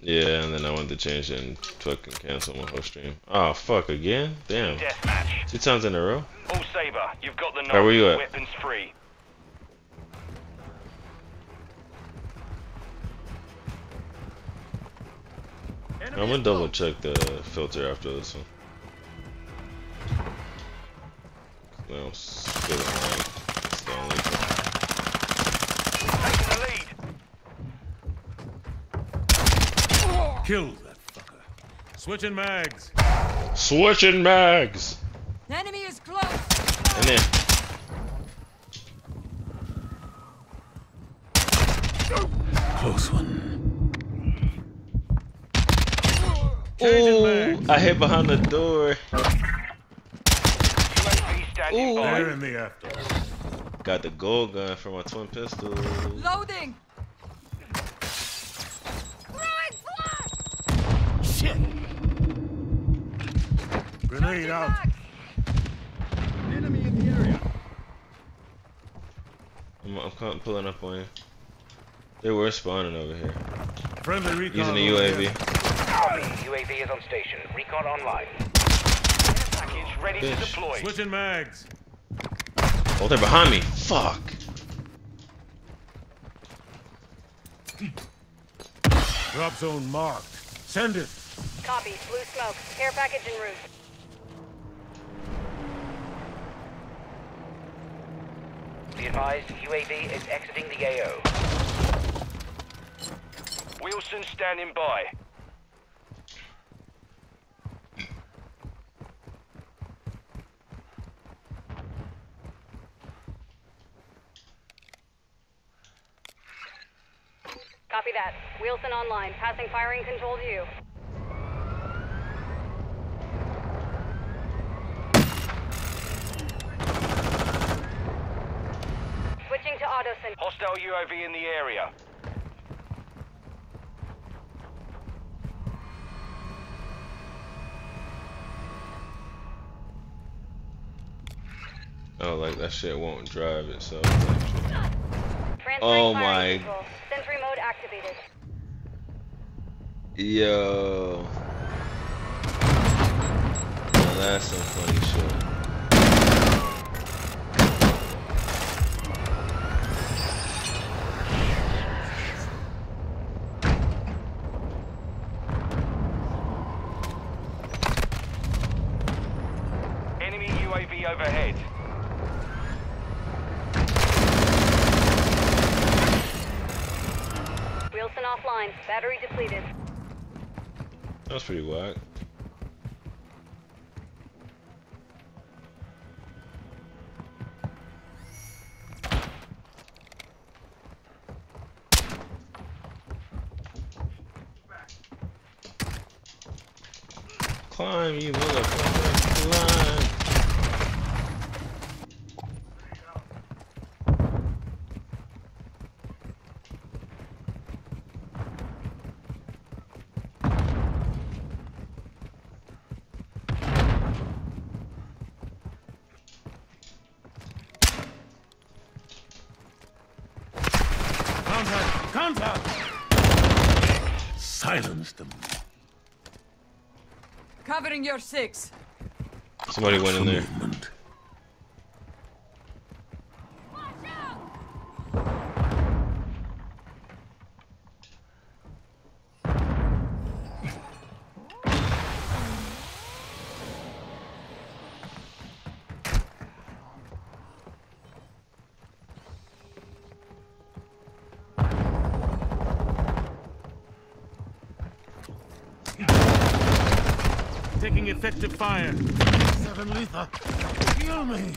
Yeah, and then I wanted to change it and fucking cancel my whole stream. Oh fuck again? Damn. Deathmatch. 2 times in a row? All Saber, you've got the Alright, where you at? weapons free. I'm gonna double check the filter after this one. No, still online. It's the only thing. Taking the lead. Kill that fucker. Switching mags. Switching mags! The enemy is close. And then. Close one. Ooh, I hit behind the door. UAV standing by. They're in the after. Got the gold gun for my twin pistol. Loading. Shit. Grenade out. Enemy in the area. I'm pulling up on you. They were spawning over here. Friendly recon. Using the UAV. Copy. UAV is on station. Recon online. Package ready to Bitch. deploy. Switching mags. Oh, they're behind me. Fuck. Drop zone marked. Send it. Copy. Blue smoke. Care package en route. Be advised, UAV is exiting the AO. Wilson standing by. Copy that. Wilson online. Passing firing control to you. Switching to auto sync. Hostile UAV in the area. Oh, like that shit won't drive itself. Transferring Oh firing my. control. Sentry mode activated. Yo. Now that's some funny shit. Enemy UAV overhead. Wilson offline. Battery depleted. That was pretty whack. Climb, you motherfucker. Climb. Contact! Contact! Silence them. Covering your 6. Somebody went in there. Movement. Taking effective fire. Seven lethal. Kill me.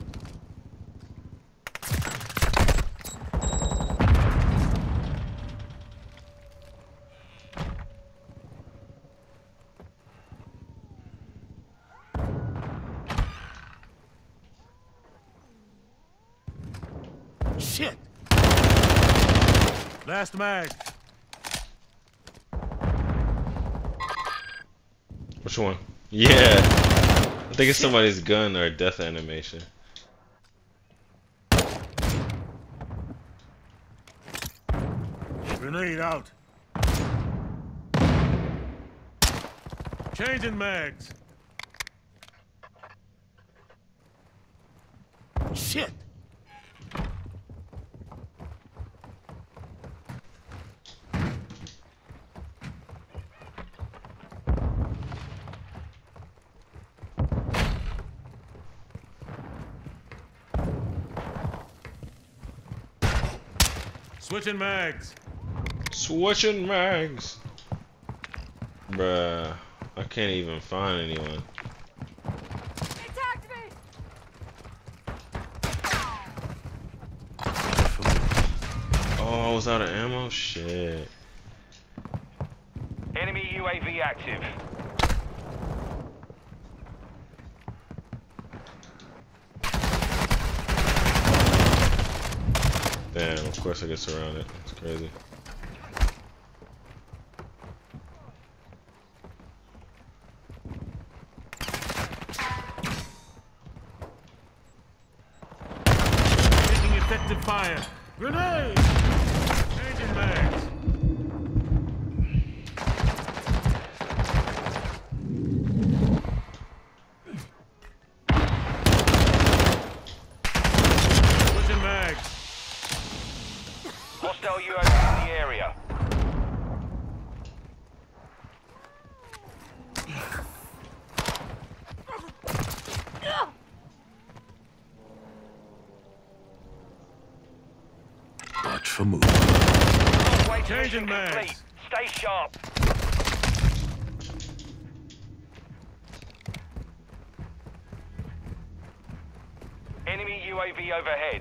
Shit. Last mag. Which one? Yeah. I think it's somebody's gun or death animation. Grenade out. Changing mags. Shit. Switching mags. Switching mags. Bruh, I can't even find anyone. They tagged me! Oh, I was out of ammo? Shit. Enemy UAV active. Damn, of course I get surrounded. It's crazy. Taking effective fire. Grenade! Changing mags. Switching mags. Hostile UAV in the area. Watch for movement. Halfway to Changing mission mags. complete. Stay sharp. Enemy UAV overhead.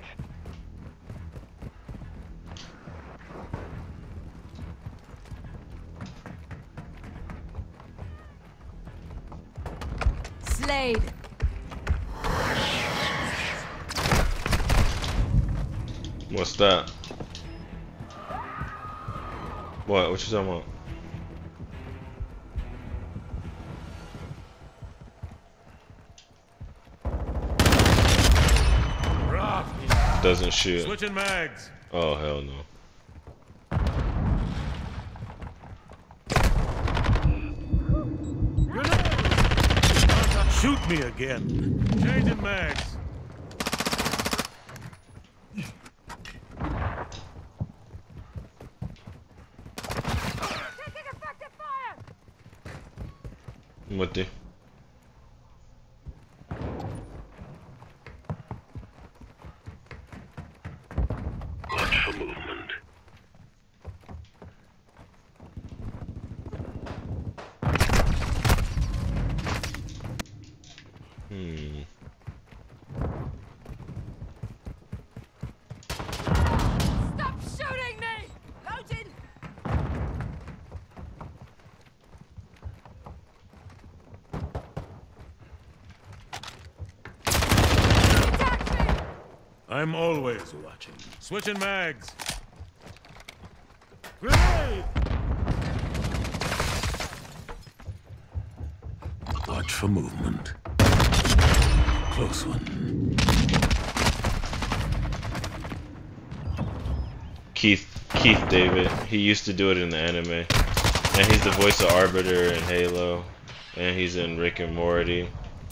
Slade. What's that? What? What you talking about? Rock. Doesn't shoot. Switching mags. Oh, hell no. Grenade! Shoot me again. Changing mags. Taking effective fire! What the? Watch for movement. Hmm. Stop shooting me! Loading! Attack me! I'm always watching. Switching mags. Grenade! Watch for movement. Close one. Keith David. He used to do it in the anime. And he's the voice of Arbiter in Halo. And he's in Rick and Morty.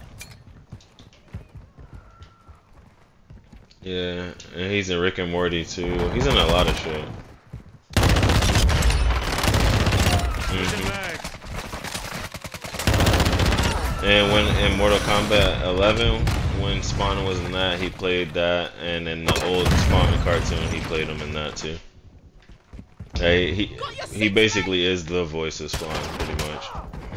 Yeah, and he's in Rick and Morty too. He's in a lot of shit. Switching mags. And when in Mortal Kombat 11, when Spawn was in that, he played that, and in the old Spawn cartoon, he played him in that too. Hey, he basically is the voice of Spawn, pretty much.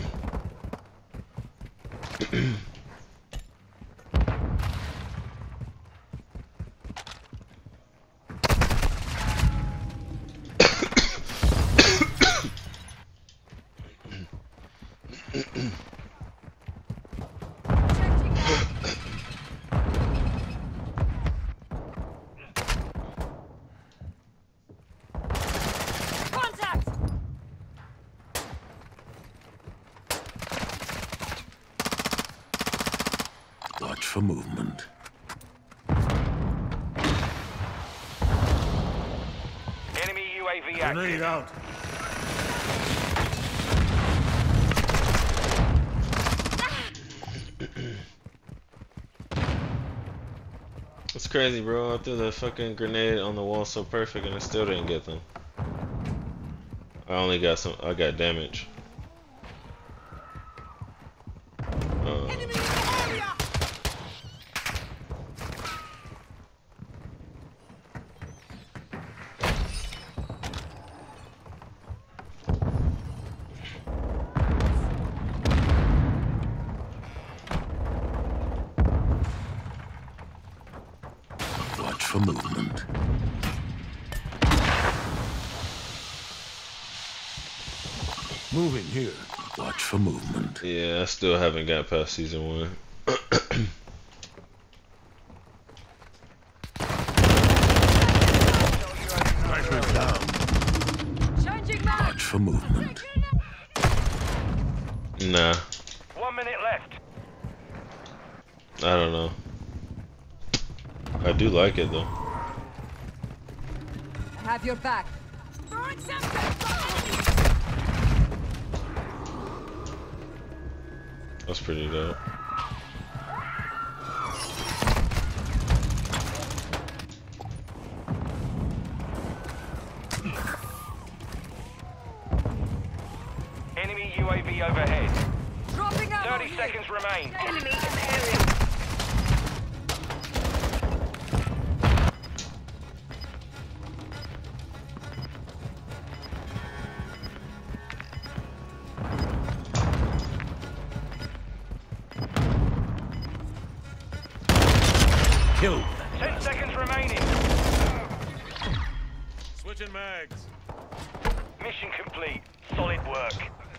Contact! Watch for movement. Enemy UAV Grenade active. out. It's crazy, bro. I threw the fucking grenade on the wall so perfect and I still didn't get them. I only got some. I got damage. Enemy in the area! Watch for movement. Moving here. Watch for movement. Yeah, I still haven't got past season 1. Sniper down. Changing mag! Watch for movement. Nah, 1 minute left. I don't know. I do like it though. I have your back. Throwing something! That's pretty dope. Enemy UAV overhead. Dropping out! 30 seconds remain. Enemy in the area. Killed. 10 seconds remaining. Switching mags. Mission complete. Solid work.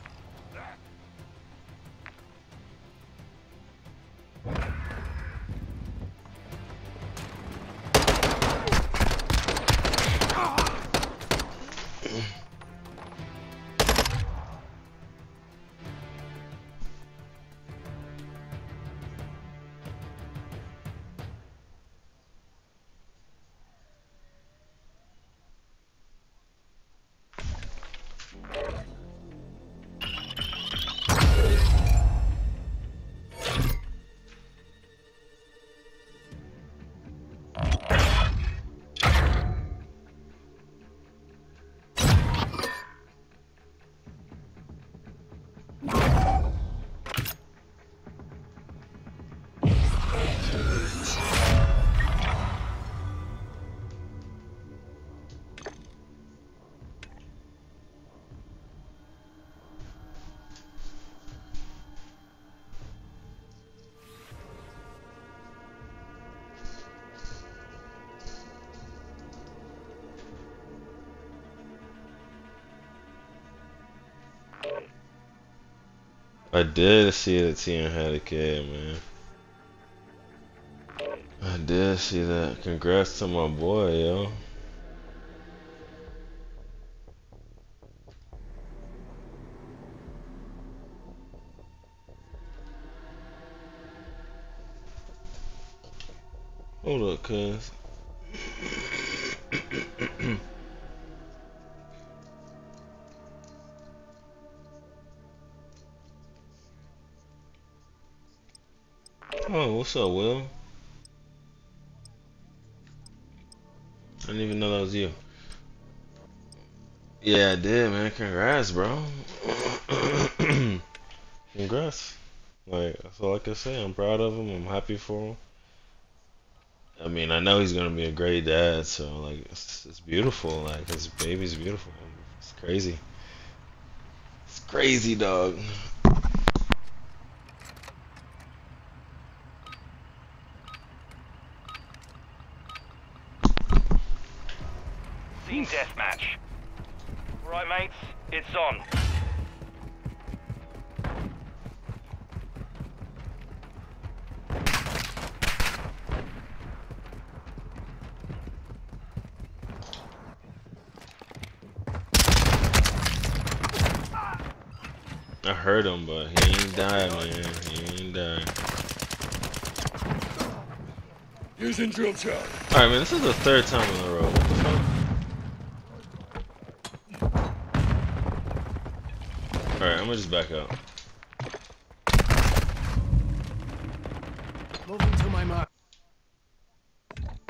I did see that Tien had a kid, man. I did see that. Congrats to my boy, yo. Hold up, cuz. Oh, what's up, Will? I didn't even know that was you. Yeah, I did, man. Congrats, bro. Congrats. Like, that's all I can say. I'm proud of him. I'm happy for him. I mean, I know he's gonna be a great dad, so like, it's beautiful. Like, his baby's beautiful. It's crazy. It's crazy, dog. Team deathmatch. Right, mates, it's on. I heard him, but he ain't died, man. He ain't died. Using drill charge. Alright, man, this is the third time in a row. What the fuck? Alright, I'm gonna just back out. Moving to my mark.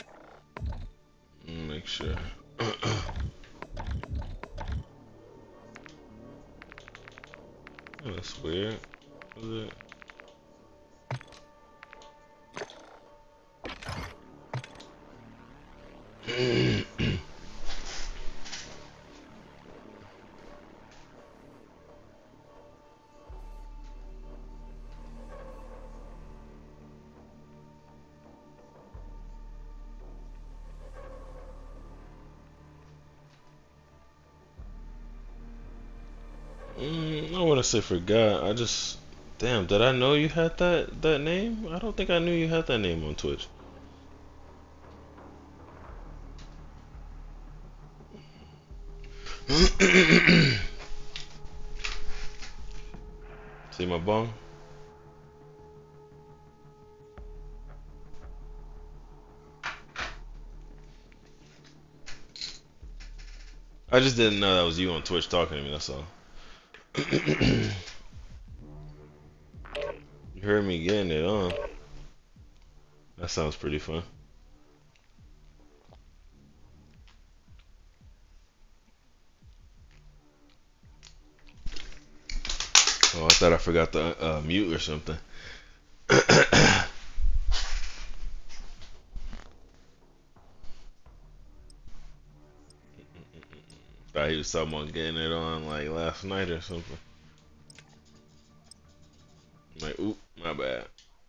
Oh, that's weird. What is it? I wouldn't say forgot. I just, damn, did I know you had that name? I don't think I knew you had that name on Twitch. See my bong? I just didn't know that was you on Twitch talking to me, that's all. You heard me getting it on. That sounds pretty fun. Oh, I thought I forgot to mute or something. Thought he was talking about getting it on like last night or something. I'm like, oop, my bad.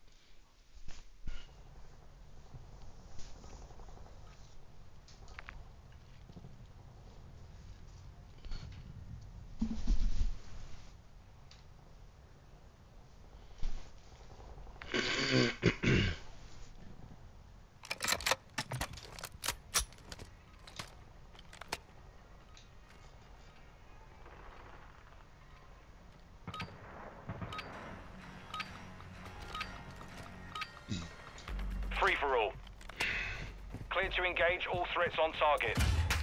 Free for all. Clear to engage all threats on target.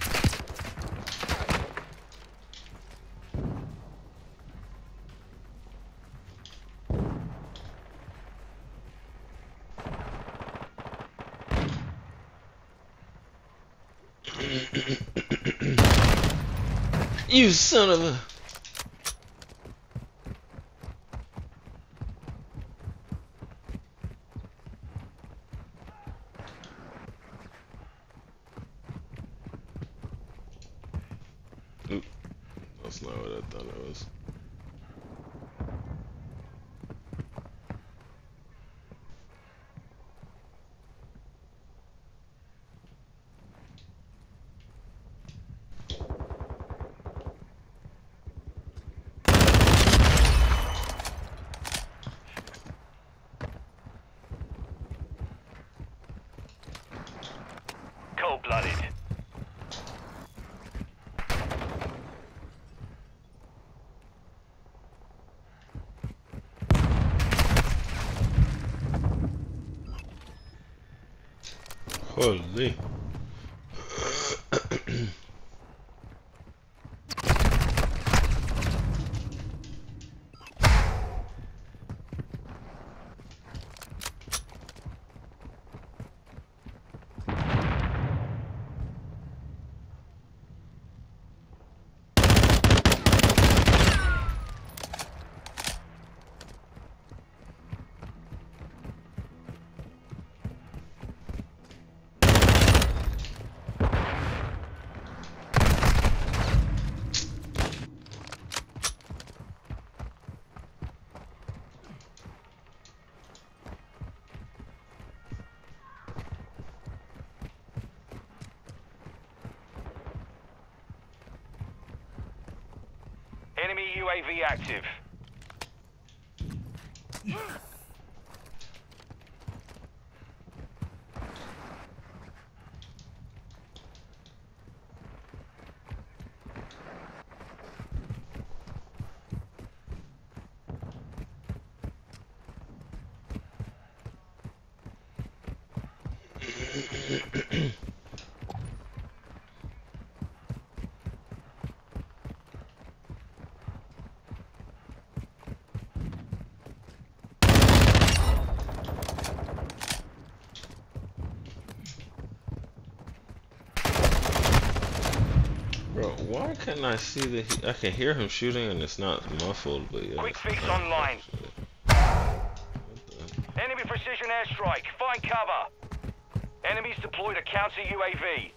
You son of a... Oop, that's not what I thought it was. Cold-blooded. Holy. Enemy UAV active. Bro, why can I see that? I can hear him shooting, and it's not muffled. But yeah. Quick fix online. Enemy precision airstrike. Find cover. Enemies deployed a counter UAV.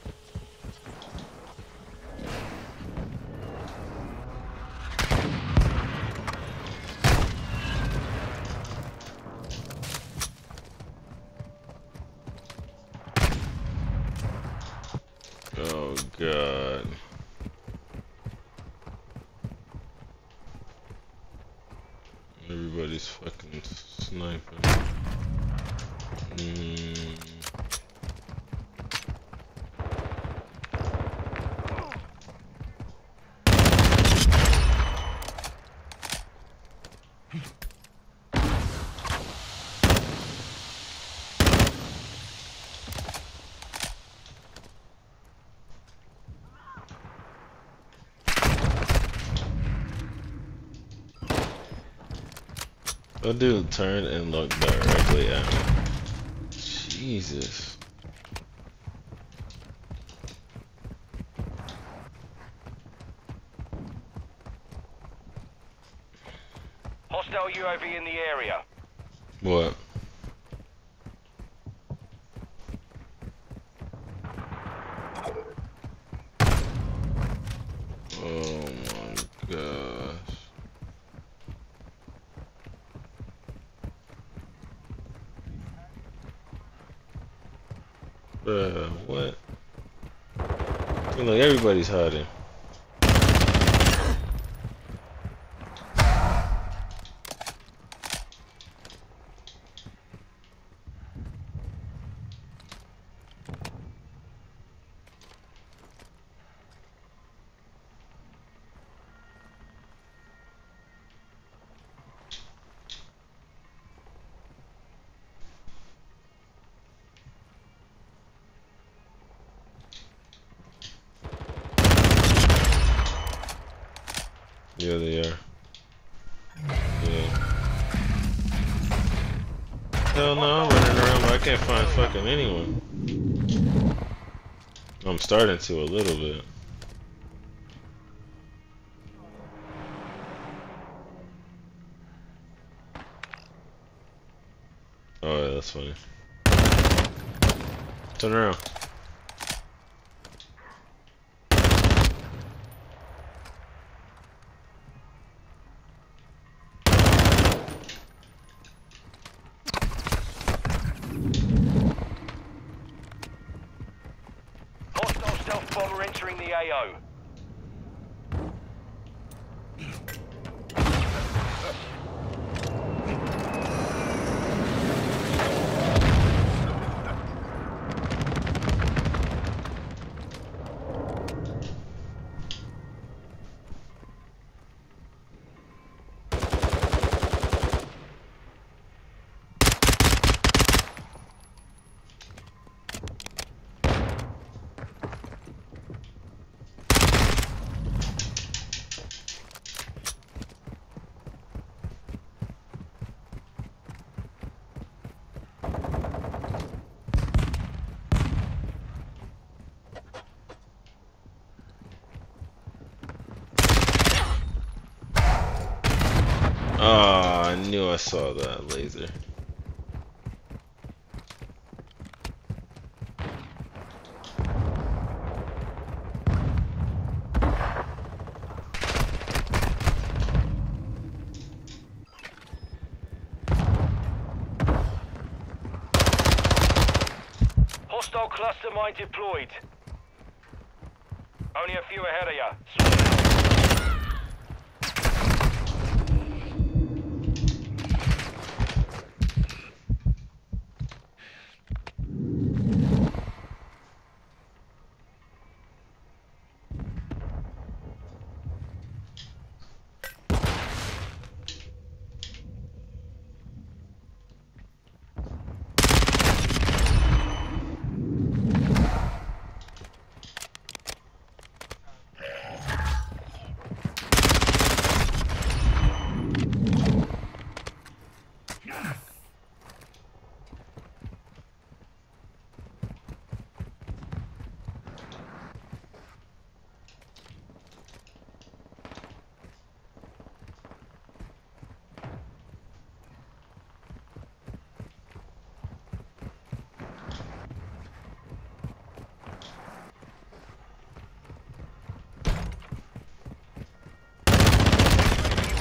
Oh god. Everybody's fucking sniping. That dude turned and looked directly at me. Jesus. Hostile UAV in the area. What? Oh my gosh. What? Look, everybody's hiding. Yeah, they are. Yeah. Hell no, I'm running around, but I can't find fucking anyone. I'm starting to a little bit. Oh yeah, that's funny. Turn around. Hostile stealth bomber entering the AO. Oh, I knew I saw that laser. Hostile cluster mine deployed. Only a few ahead of you.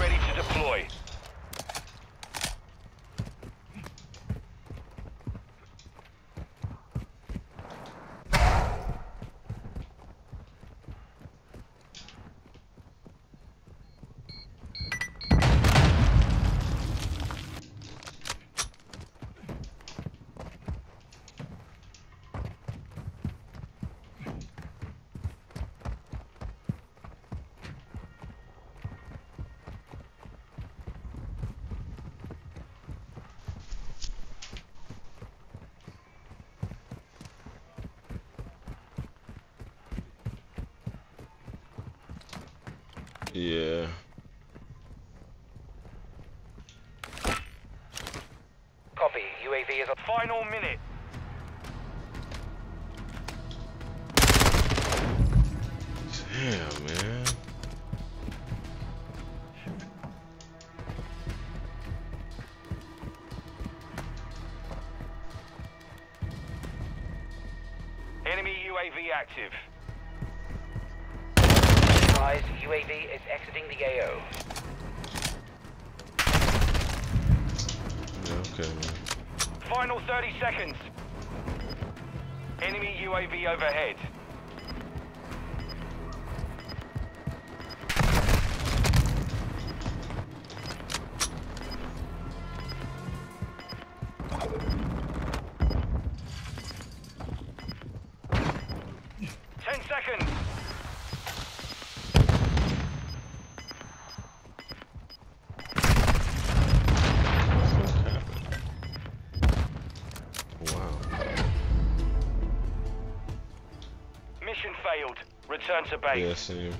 ready to deploy. Yeah. Copy. UAV is on final minute. Damn, man. Enemy UAV active. Advised, UAV is exiting the AO. Okay, man. Final 30 seconds. Enemy UAV overhead. Mission failed. Return to base. Yeah, same.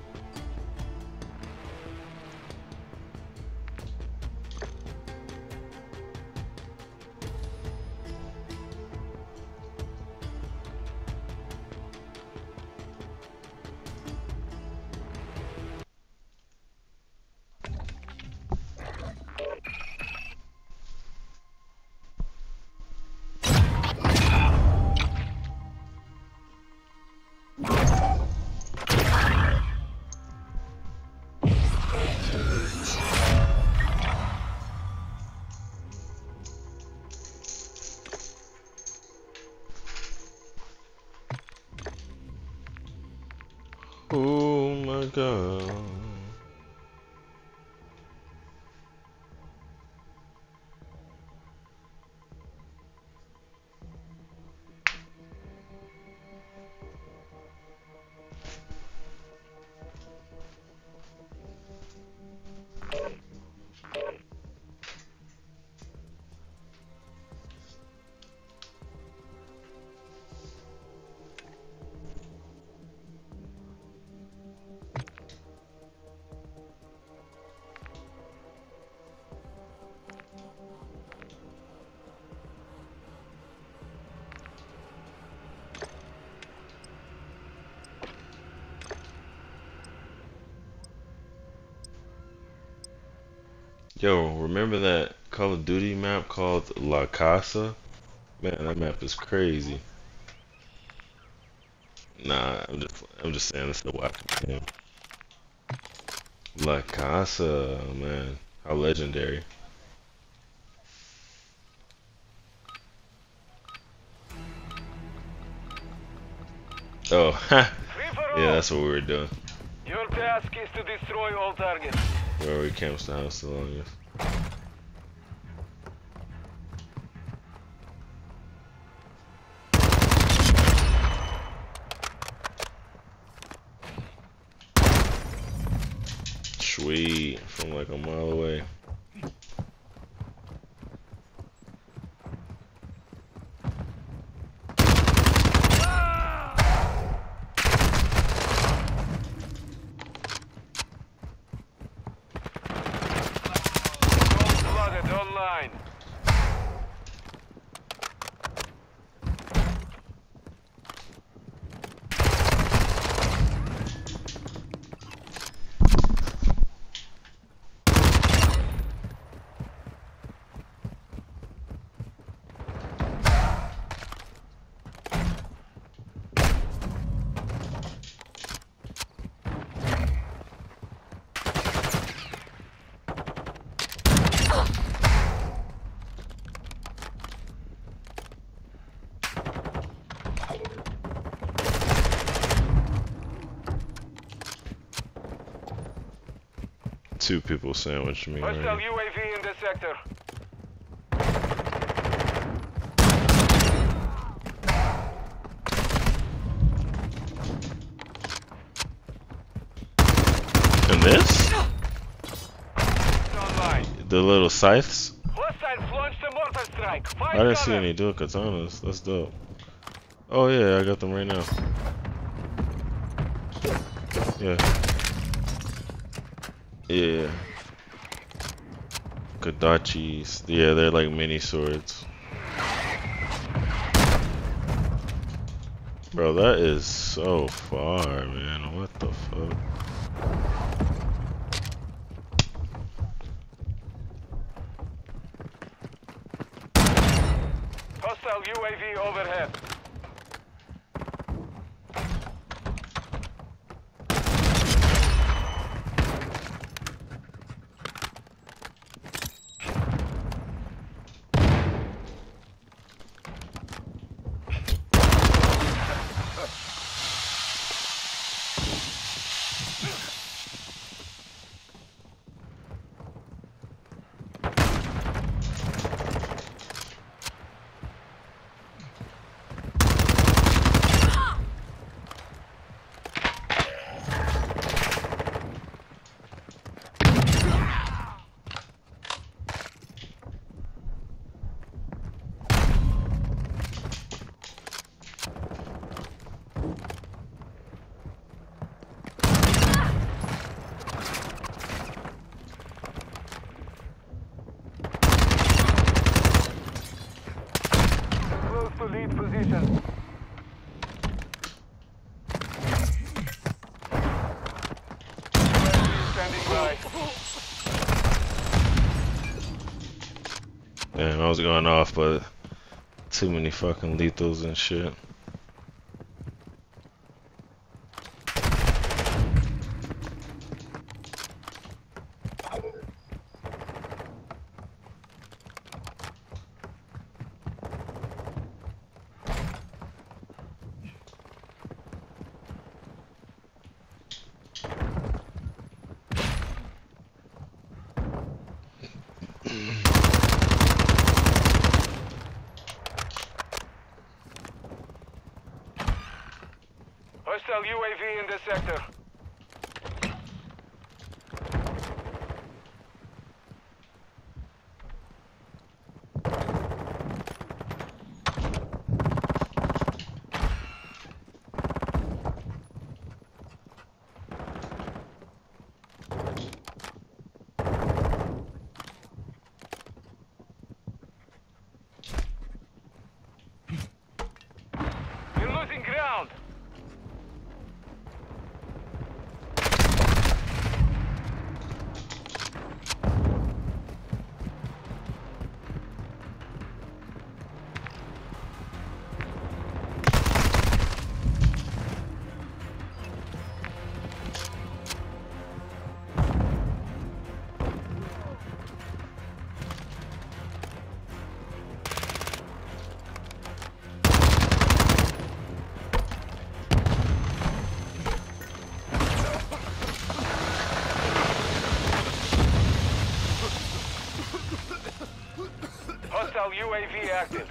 Oh my god. Yo, remember that Call of Duty map called La Casa? Man, that map is crazy. Nah, I'm just saying it's a whack game. La Casa, man, how legendary. Oh, ha. Yeah, that's what we were doing. Your task is to destroy all targets. Where we camped the house the longest. Sweet, from like a mile away. Flooded online. Two people sandwiched me. Hostile Right? UAV in the sector. And this? Online. The little scythes? Hostiles launched a mortar strike. Find I didn't see cover. any dual katanas. That's dope. Oh yeah, I got them right now. Yeah. Yeah. Kodachis. Yeah, they're like mini swords. Bro, that is so far, man. What the fuck? Hostile UAV overhead. Close to lead position. Standing by. Damn, I was going off, but too many fucking lethals and shit. Hostile UAV in the sector. You're losing ground. Hostile UAV active.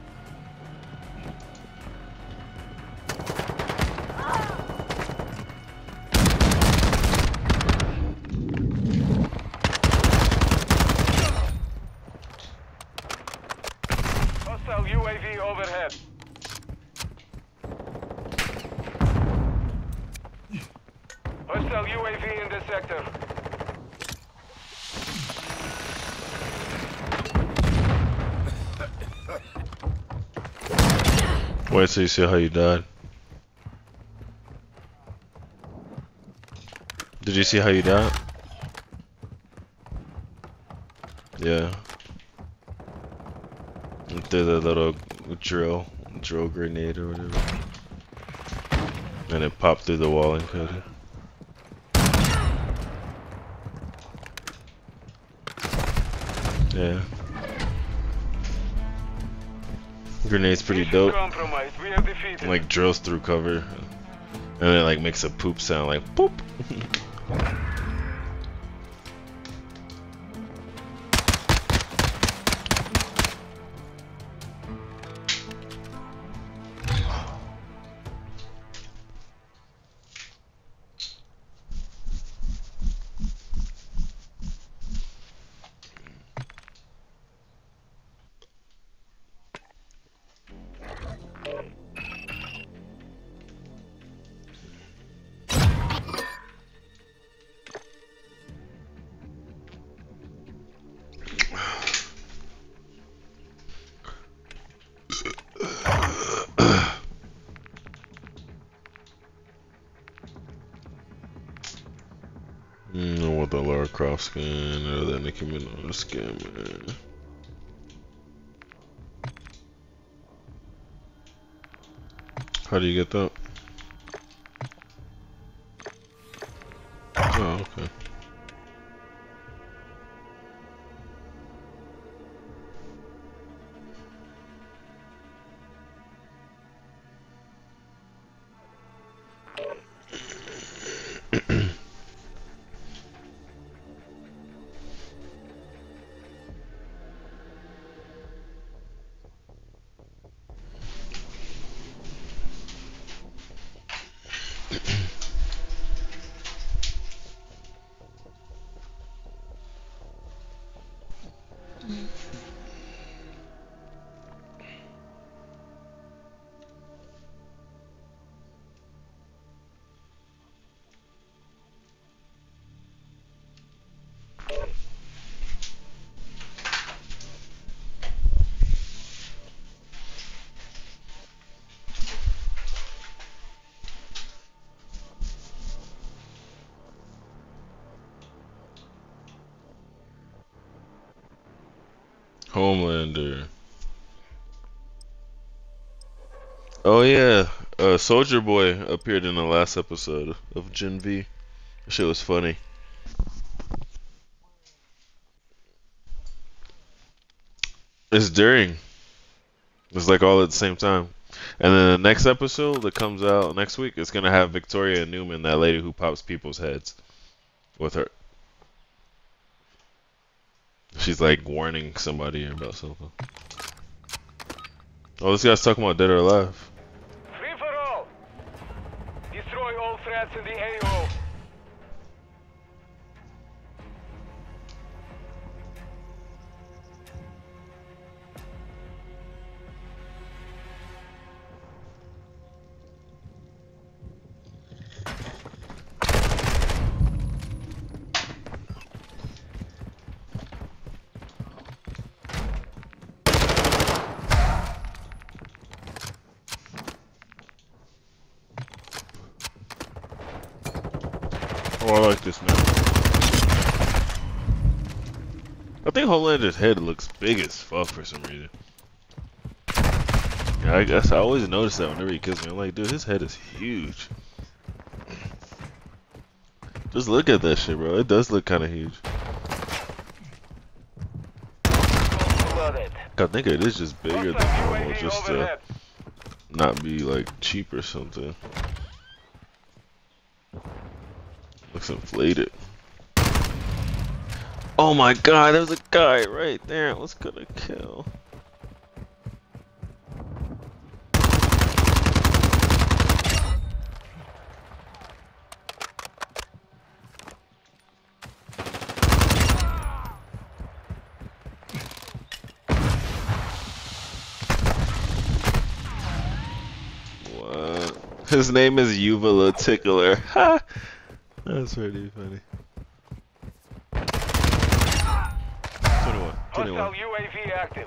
Hostile UAV overhead. Hostile UAV in the sector. Wait till you see how you died. Did you see how you died? Yeah. Through the little drill grenade or whatever. And it popped through the wall and cut it. Yeah. Grenade's pretty Mission dope. compromised. We have defeated. Like drills through cover. And then like makes a poop sound like poop. cross skin or then they come in on the skin, man. How do you get that? Oh, okay. Homelander. Oh yeah, Soldier Boy appeared in the last episode of Gen V. That shit was funny. It's during. It's like all at the same time. And then the next episode that comes out next week, it's gonna have Victoria Newman, that lady who pops people's heads, with her. She's like warning somebody about something. Oh, this guy's talking about Dead or Alive. Free for all. Destroy all threats in the AO. Oh, I like this now. I think Homelander's head looks big as fuck for some reason. Yeah, I guess I always notice that whenever he kills me. I'm like, dude, his head is huge. Just look at that shit, bro. It does look kind of huge. I think it is just bigger than normal, just to not be like cheap or something. Looks inflated. Oh my god, there's a guy right there I was gonna kill. What? His name is Uvula Tickler. Ha! That's pretty funny. 21. Hostile UAV active.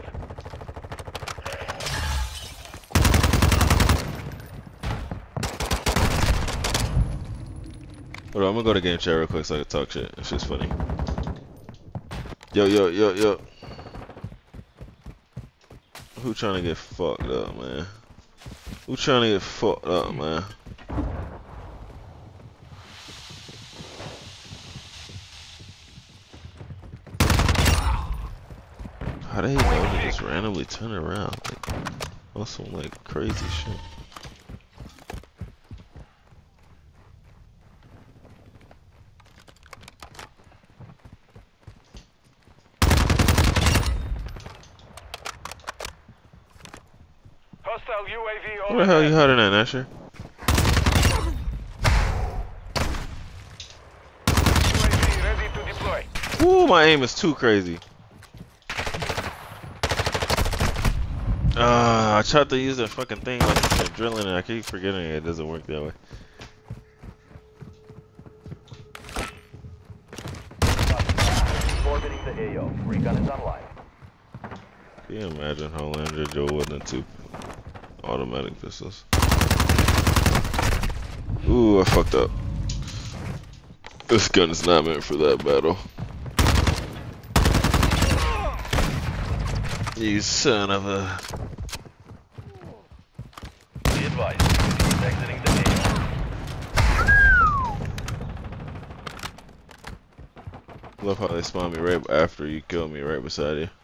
Hold on, I'm gonna go to game chat real quick so I can talk shit. It's just funny. Yo, yo, yo, yo. Who trying to get fucked up, man? Who trying to get fucked up, man? How do you know to just randomly turn around? Like, on some like crazy shit. Hostile UAV Where the hell you hiding at, Snatcher? UAV ready to deploy. Ooh, my aim is too crazy. I tried to use that fucking thing like adrenaline and I keep forgetting it doesn't work that way. Orbiting the AO. Recon is online. Can you imagine Homelanders Joe with 2 automatic pistols? Ooh, I fucked up. This gun is not meant for that battle. You son of a... Be advised, he's exiting the game. Love how they spawn me right after you kill me, right beside you.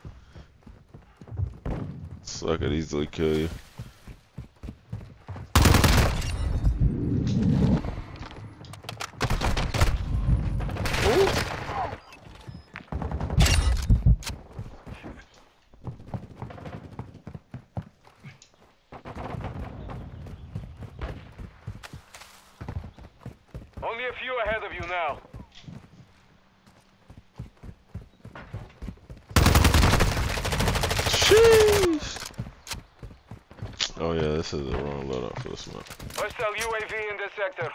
So I could easily kill you. Only a few ahead of you now. Sheesh. Oh yeah, this is the wrong loadout for this map. Hostile UAV in this sector.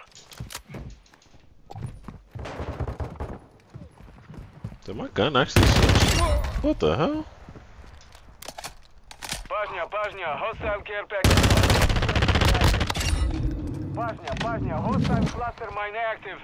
Did my gun actually switch? What the hell? Pajnia, hostile care package. Pajnia, hostile cluster mine active.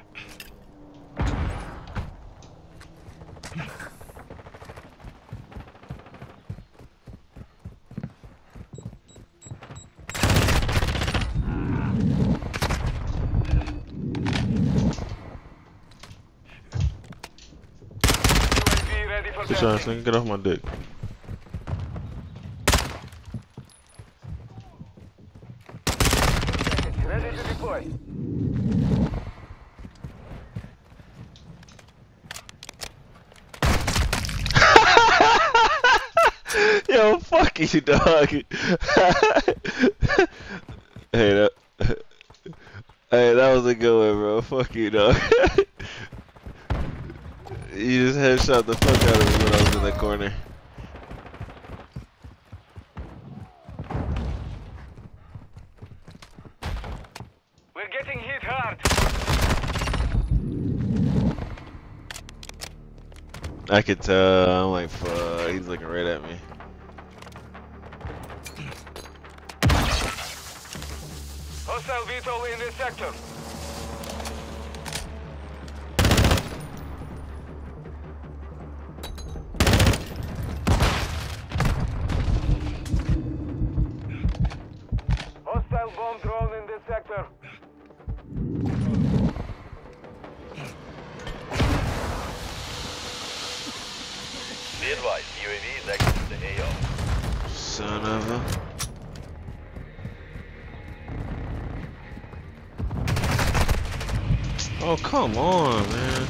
UAV ready for Good chance, testing. nigga, get off my dick. Ready to deploy. Yo, fuck you, dog. Hey, that was a good one, bro. Fuck you, dog. You just headshot the fuck out of me when I was in that corner. We're getting hit hard. I could tell. I'm like, fuck. He's looking right at me. Hostile VTOL in this sector. Hostile bomb drone in this sector. Be advised, UAV is exiting the AO. Son of a. Oh, come on, man.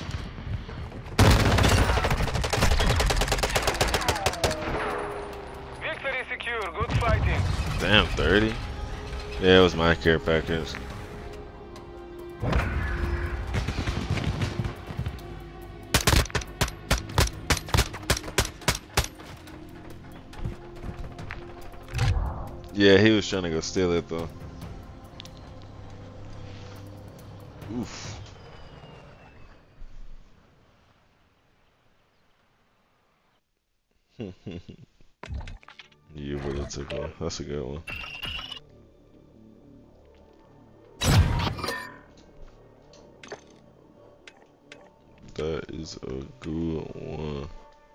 Victory secure, good fighting. Damn, 30? Yeah, it was my care package. Yeah, he was trying to go steal it though. Oof. You would have took one. That's a good one. That is a good one.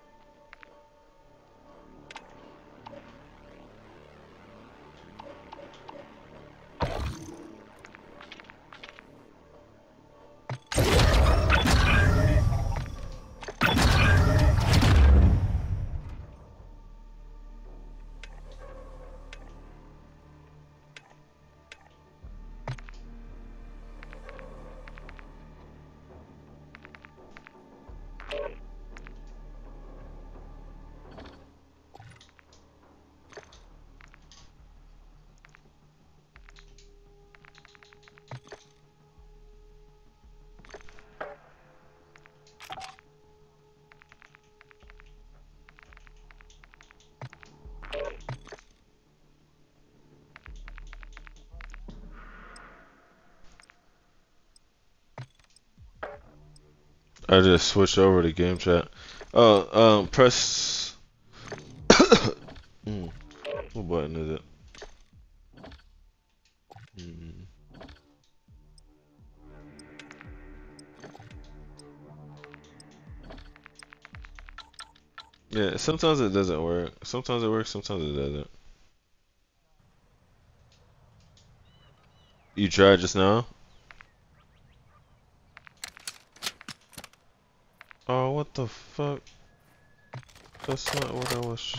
I just switched over to game chat. Oh, press. What button is it? Yeah, sometimes it doesn't work. Sometimes it works, sometimes it doesn't. You tried just now? Oh, what the fuck? That's not what I was.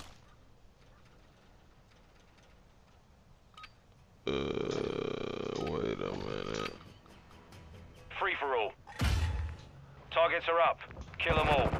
Wait a minute. Free for all. Targets are up. Kill them all.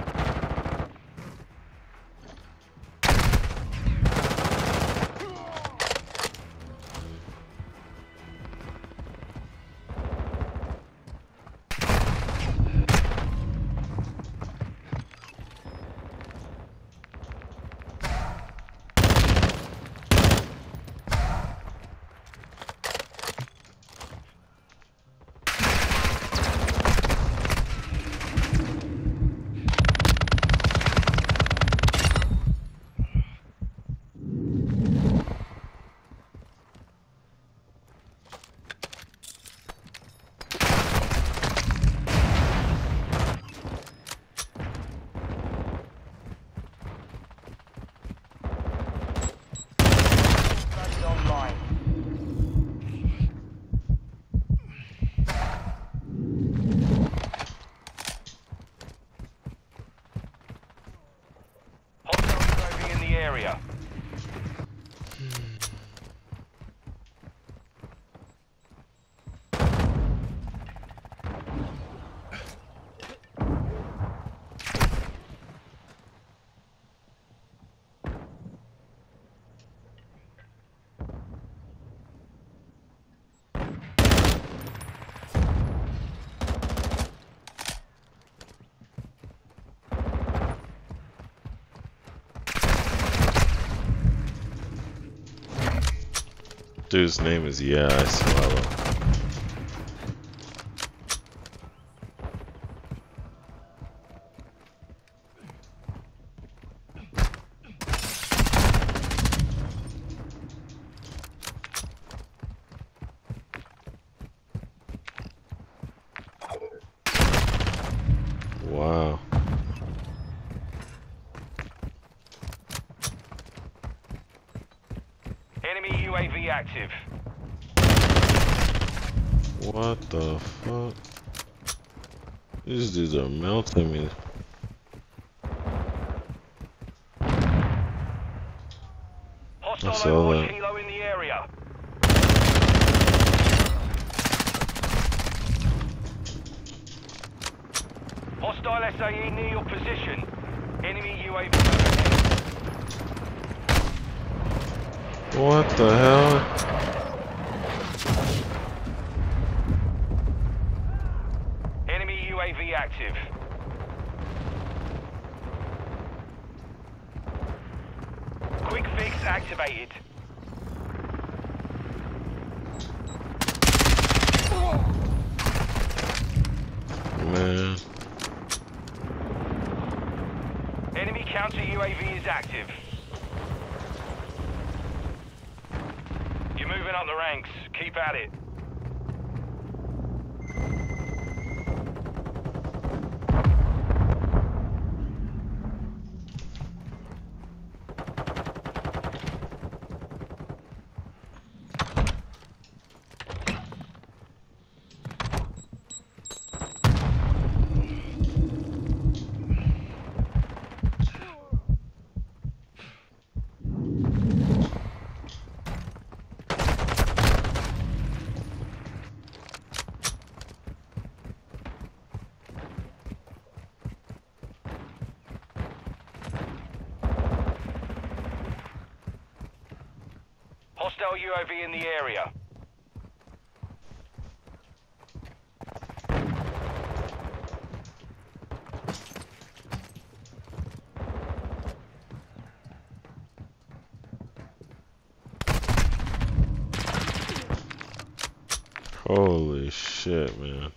Online. Hostile UAV in the area. Dude's name is Yeah, I Swallow. Wow. Enemy UAV active. What the fuck? These dudes are melting me. Hostile saw Overwatch that. Helo in the area. Hostile SAE near your position. Enemy UAV overhead. What the hell? Enemy UAV active. Quick fix activated. Man. Enemy counter UAV is active. You're moving up the ranks. Keep at it. Hostile UAV in the area. Holy shit, man.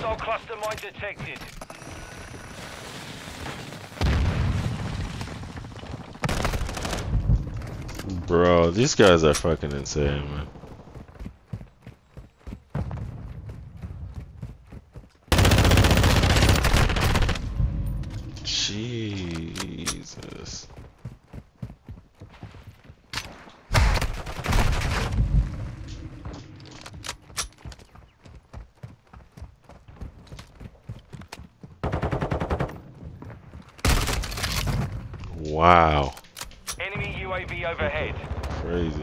Hostile cluster mine detected. Bro, these guys are fucking insane, man. Jesus. Wow. Enemy UAV overhead. Crazy.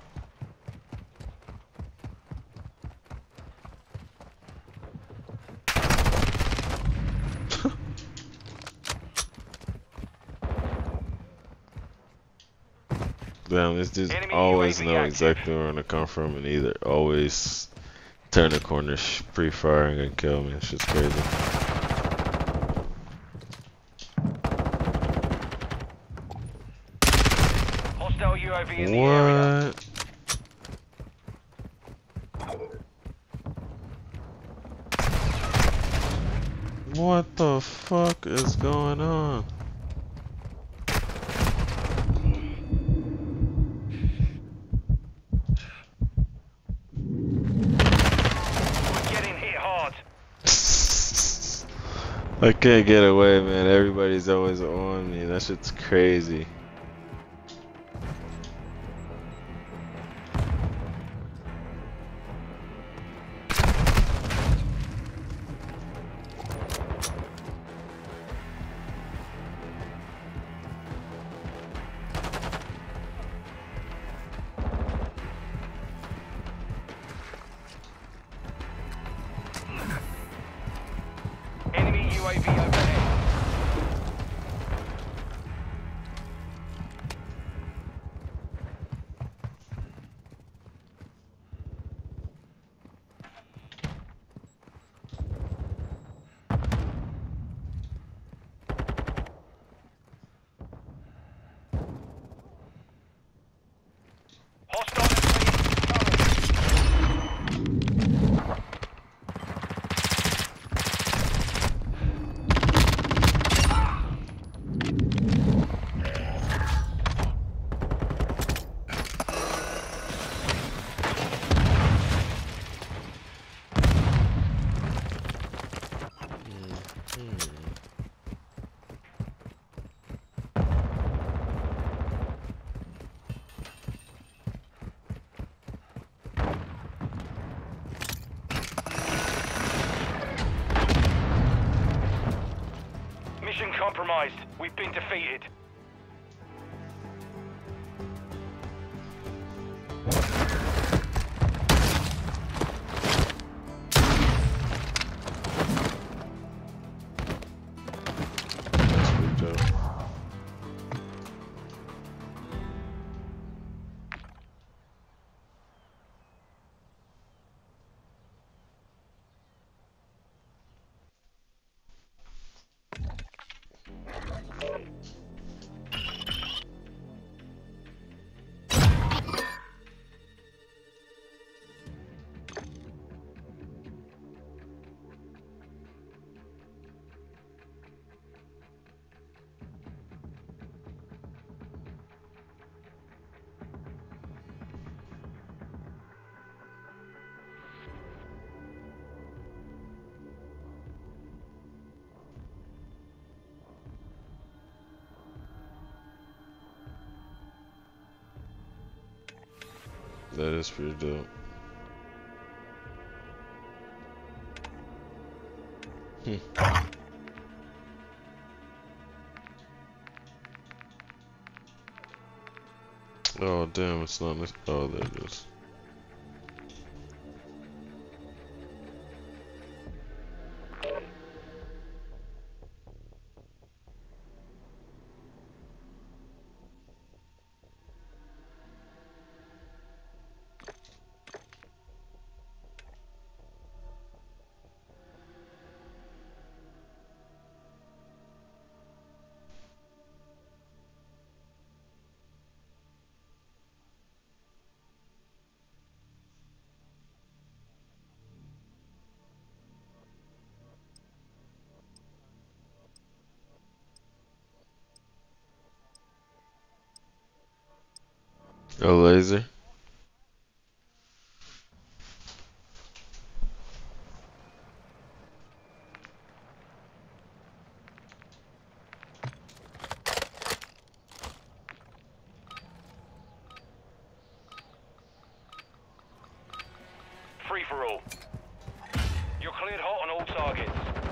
Damn, this dude Enemy always UAV know active. exactly where I'm gonna come from and either always turn the corner, pre-firing and kill me. It's just crazy. Hostile UAV in the area. What the fuck is going on? We're getting hit hard. I can't get away, man. Everybody's always on me. That shit's crazy. Enemy UAV overhead. Hostile mission compromised. We've been defeated. That's pretty dope. That is pretty dope. Oh damn, it's not this. Oh, there it is. A laser. Free for all. You're cleared hot on all targets.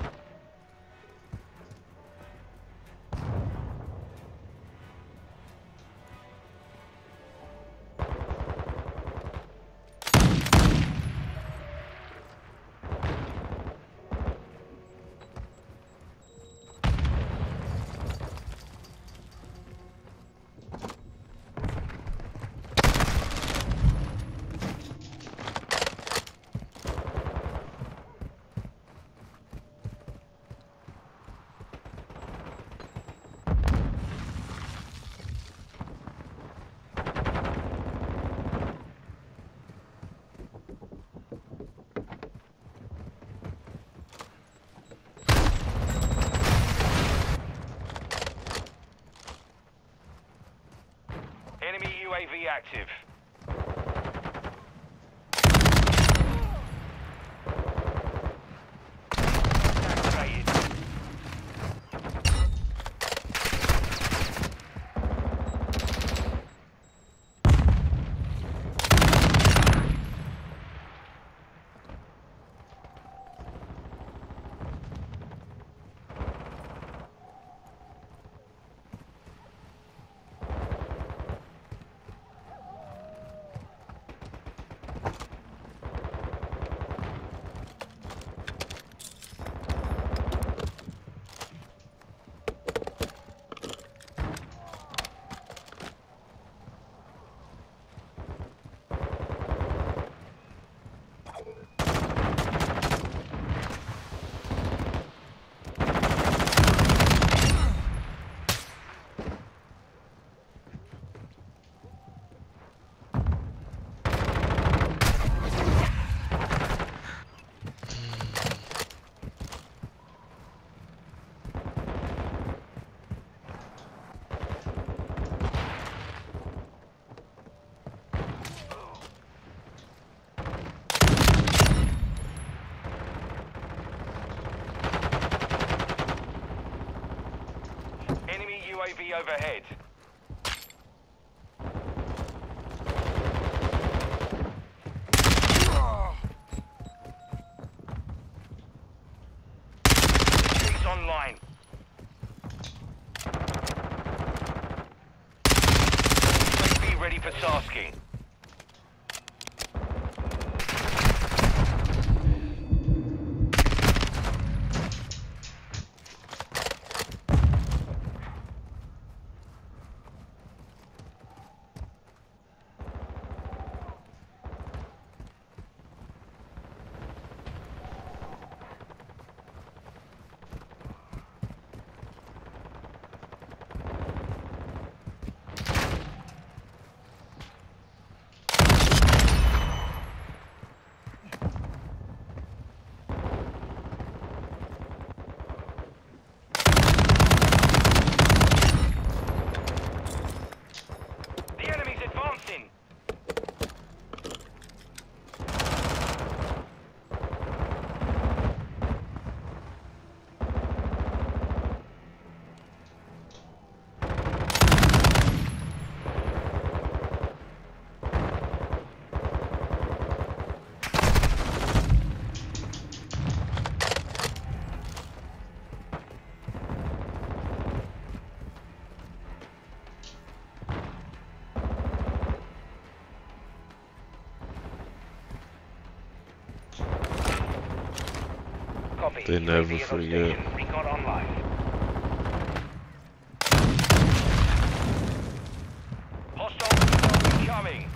Enemy UAV active. Activated. Enemy UAV overhead. Streets online. UAV ready for tasking. The enemy's advancing. Copy. They never UAV is on forget. station. Recon online. Hostile incoming.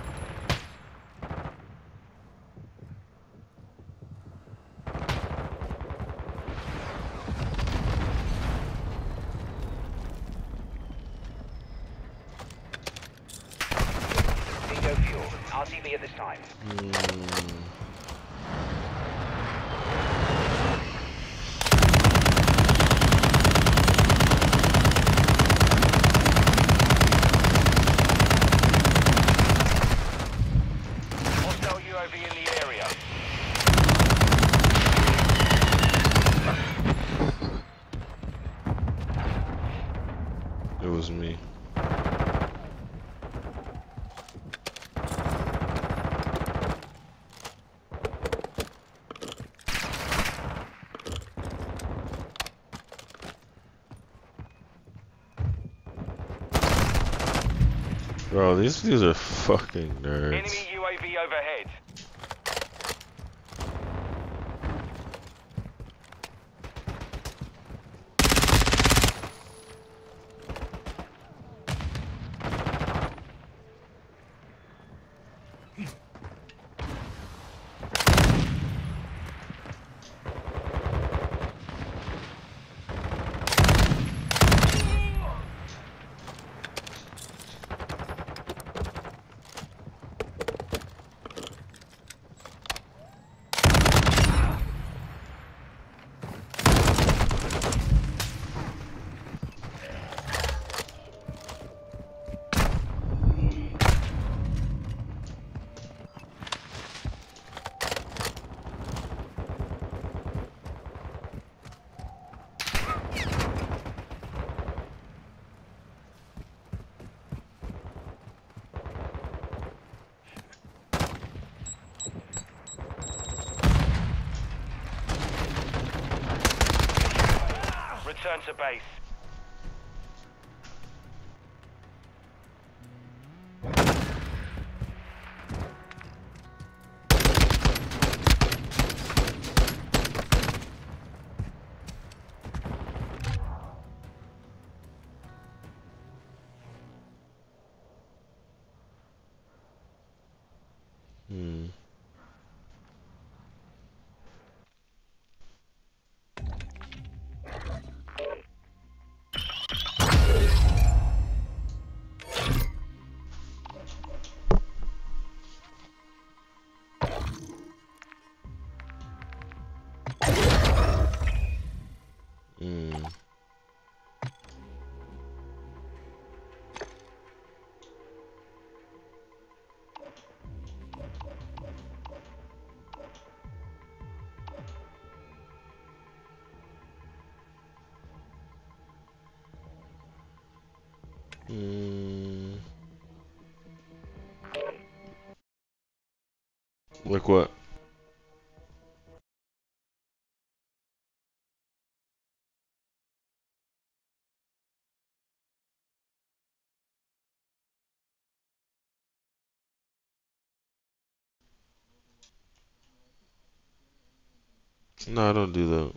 Bingo fuel. RTB at this time. was me. Bro, these dudes are fucking nerds. Enemy UAV overhead. Return to base. Like what? No, I don't do that.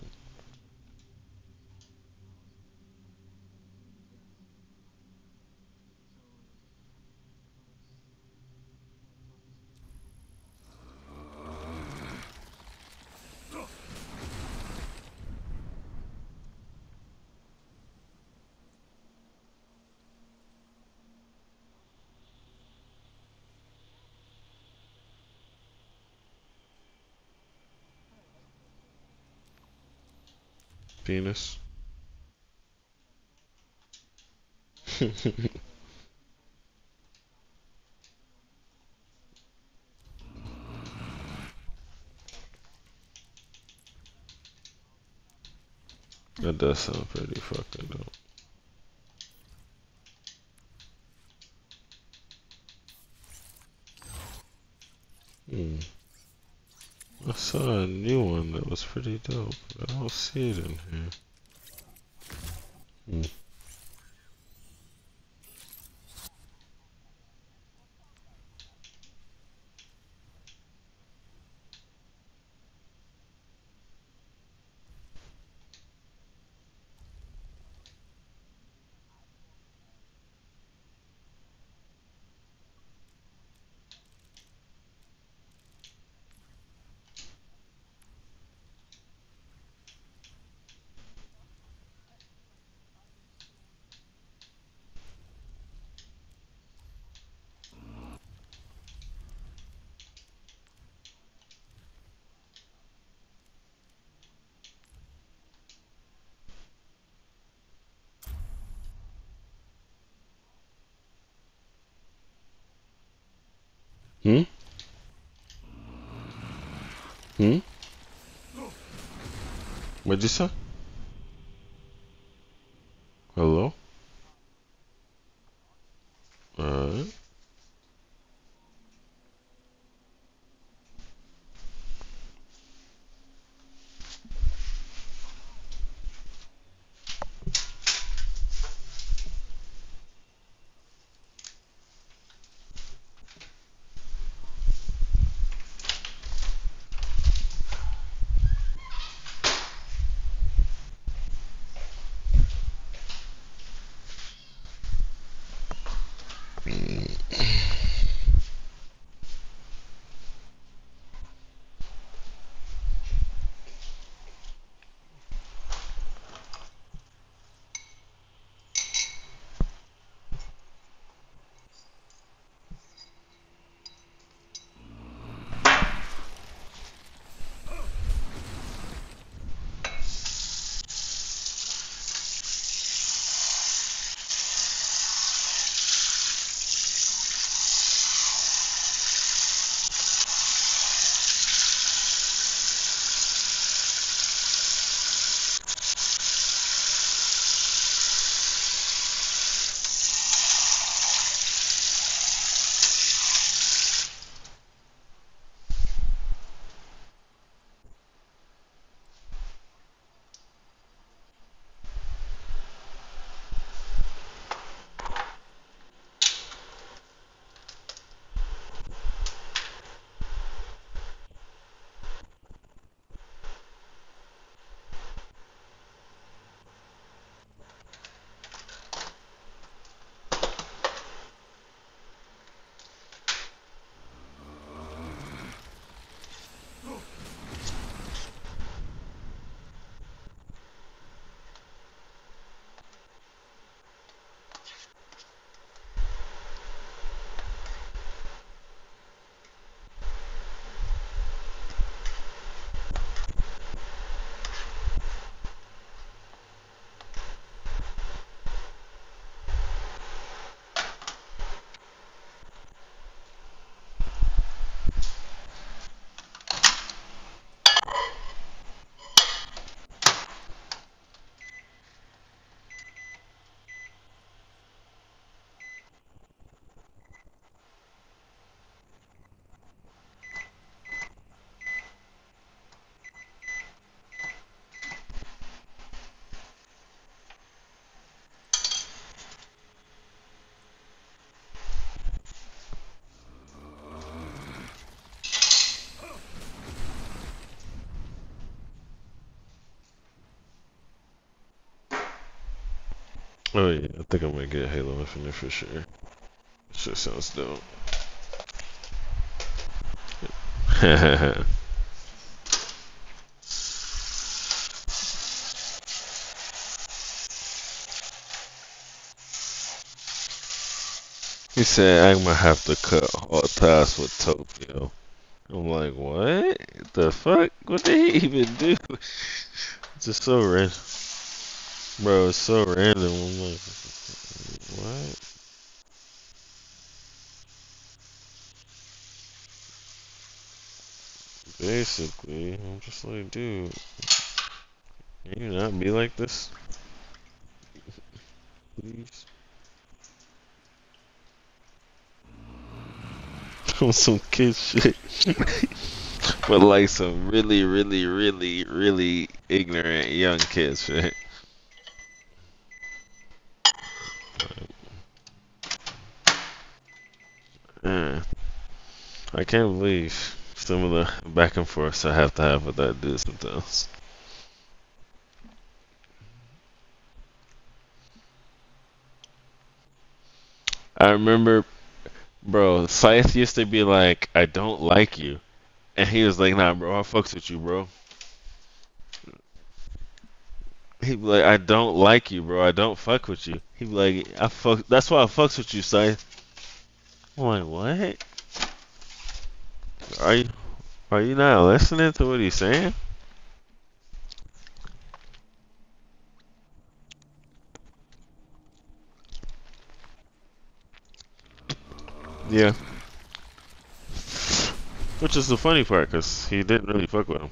Penis. That does sound pretty fucking dope. I saw a new one that was pretty dope, but I don't see it in here. Hmm? Hmm? What'd you say? Hello? Oh yeah, I think I'm gonna get Halo Infinite for sure. Shit sounds dope. He said I'm gonna have to cut all ties with Tokyo. I'm like, what? The fuck? What did he even do? It's just so random. Bro, it's so random. I'm like, what? Basically, I'm just like, dude, can you not be like this, please? On some kid shit. But like some really, really, really, really ignorant young kids shit. Uh, I can't believe some of the back and forth I have to have with that dude sometimes. I remember, bro, Scythe used to be like, I don't like you. And he was like, nah, bro, I fucks with you, bro. He'd be like, I don't like you, bro. I don't fuck with you. He'd be like, I fuck. That's why I fucks with you, Scythe. I'm like, what? Are you are you not listening to what he's saying? Yeah. Which is the funny part, cause he didn't really fuck with him.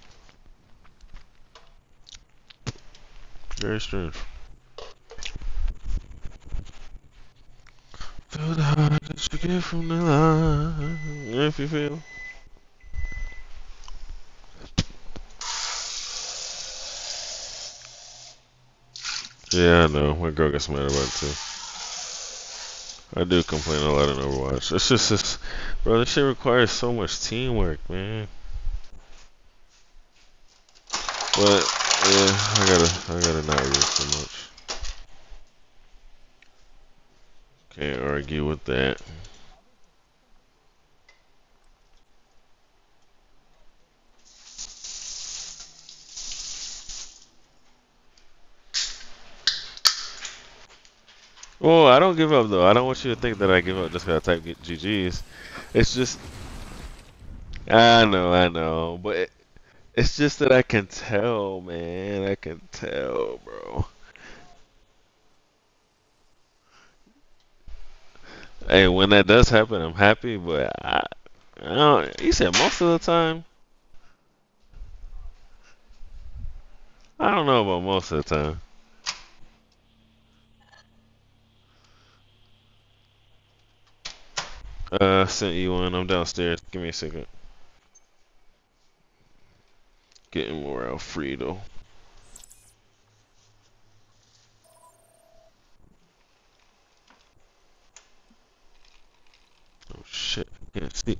Very strange. Feel the heart that you get from the line. If you feel. Yeah, I know. My girl gets mad about it too. I do complain a lot in Overwatch. It's just this, bro. This shit requires so much teamwork, man. But yeah, I gotta not read so much. Can't argue with that. Well, I don't give up though. I don't want you to think that I give up just 'cause I type GGs. It's just, I know, but it's just that I can tell, man. I can tell, bro. Hey, when that does happen, I'm happy, but I don't. You said most of the time. I don't know about most of the time. Sent you one. I'm downstairs. Give me a second. Getting more Alfredo. Oh shit! Can't see.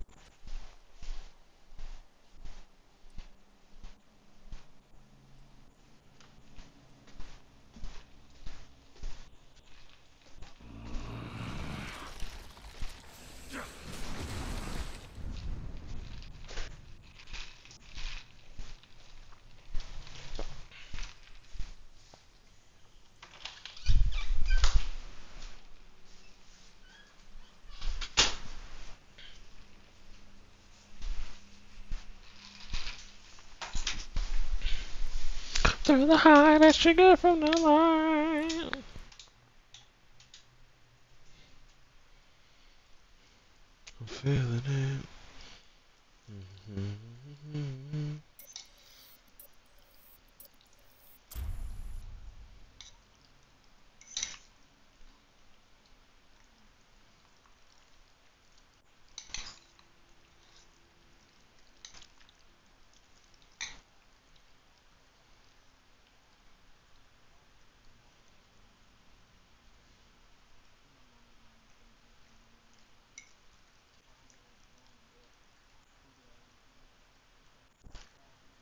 Through the hardest sugar from the line. I'm feeling it.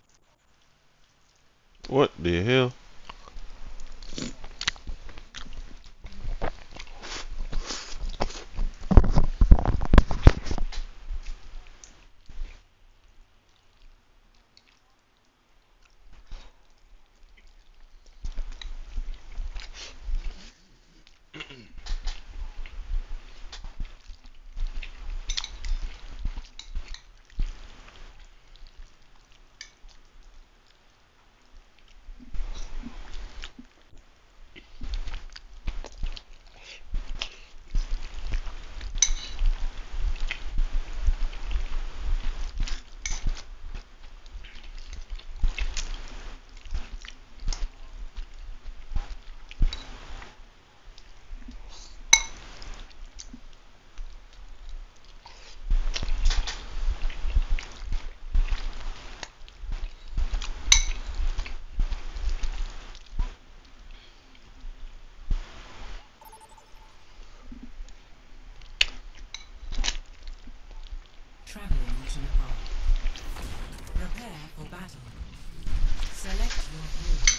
What the hell? Prepare for battle. Select your hero.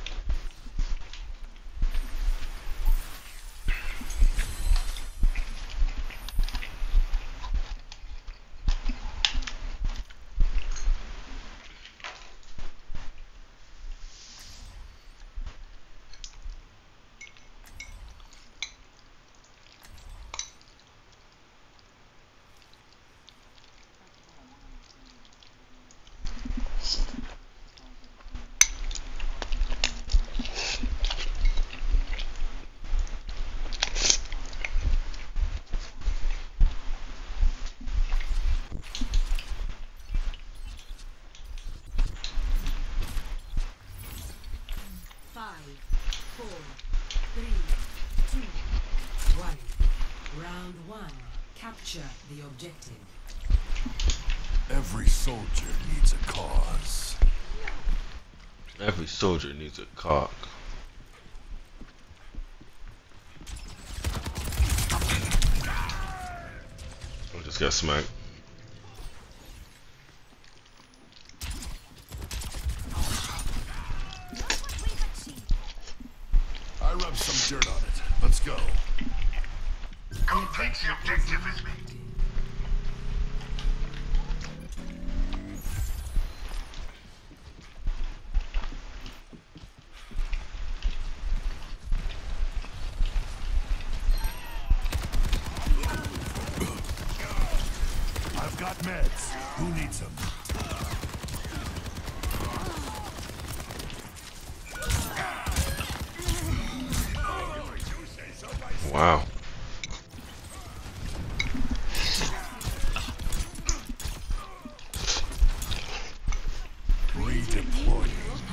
Capture the objective. Every soldier needs a cause. Every soldier needs a cock. I just got smacked. I rubbed some dirt on it. Let's go. Complete the objective with me. I've got meds. Who needs them? Wow. Redeploying.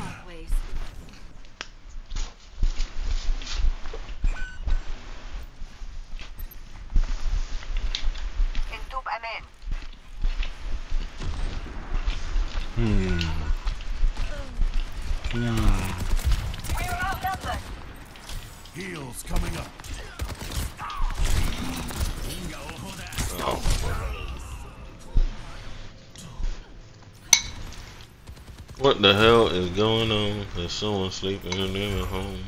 Heals coming up. Oh. What the hell is going on? There's someone sleeping in their home.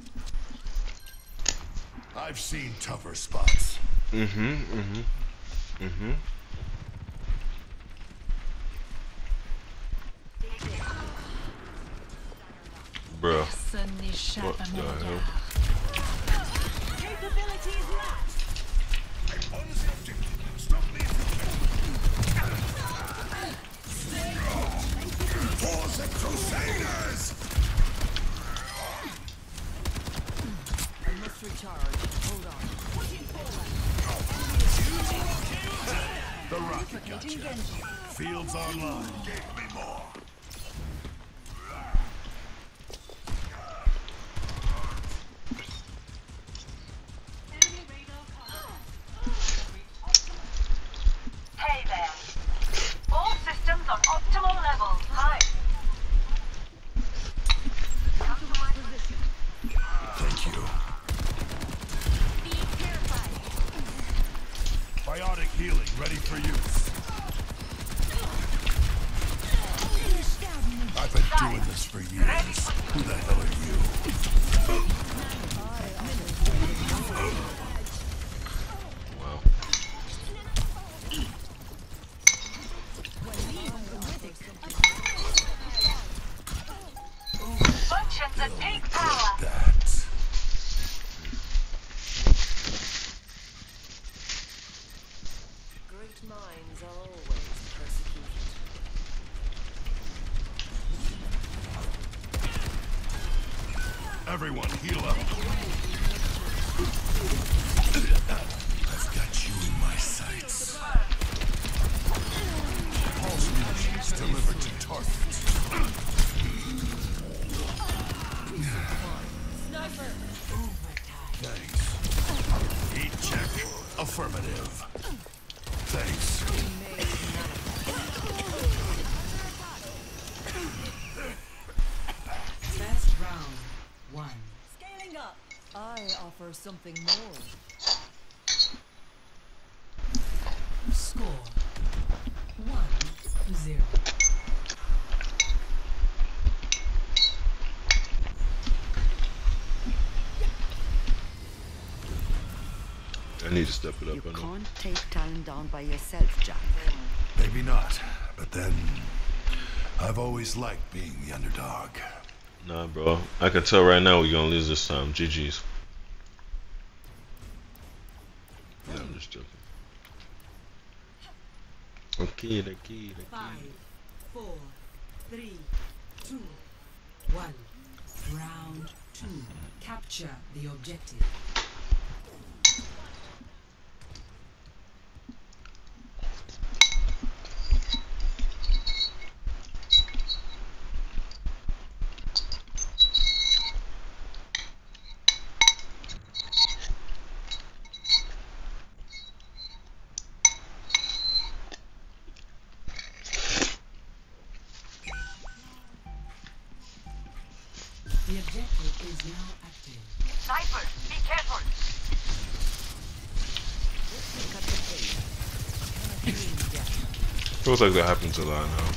I've seen tougher spots. Bruh. What the hell? For the Crusaders! I must recharge. Hold on. The rocket gotcha. Fields online. Give me more. Hey there. All systems on optimal levels. Hi. Thank you. Biotic healing ready for use. I've been doing this for years. Who the hell are you? Wow. Functions at peak power. That. Great minds are always persecuted. Everyone heal up. I've got you in my sights. Pulse munitions delivered to target. Thanks. Heat check. Affirmative. Thanks. Best round. 1. Scaling up. I offer something more. Score 1-0. I need to step it You up. I know. can't take talent down by yourself, Jack. Maybe not, but then I've always liked being the underdog. Nah, bro. I can tell right now we're gonna lose this time. GG's. No, I'm just joking. Okay, the key. 5, 4, 3, 2, 1. Round 2. Capture the objective. The objective is now active. Sniper, be careful. Feels like that happens a lot now.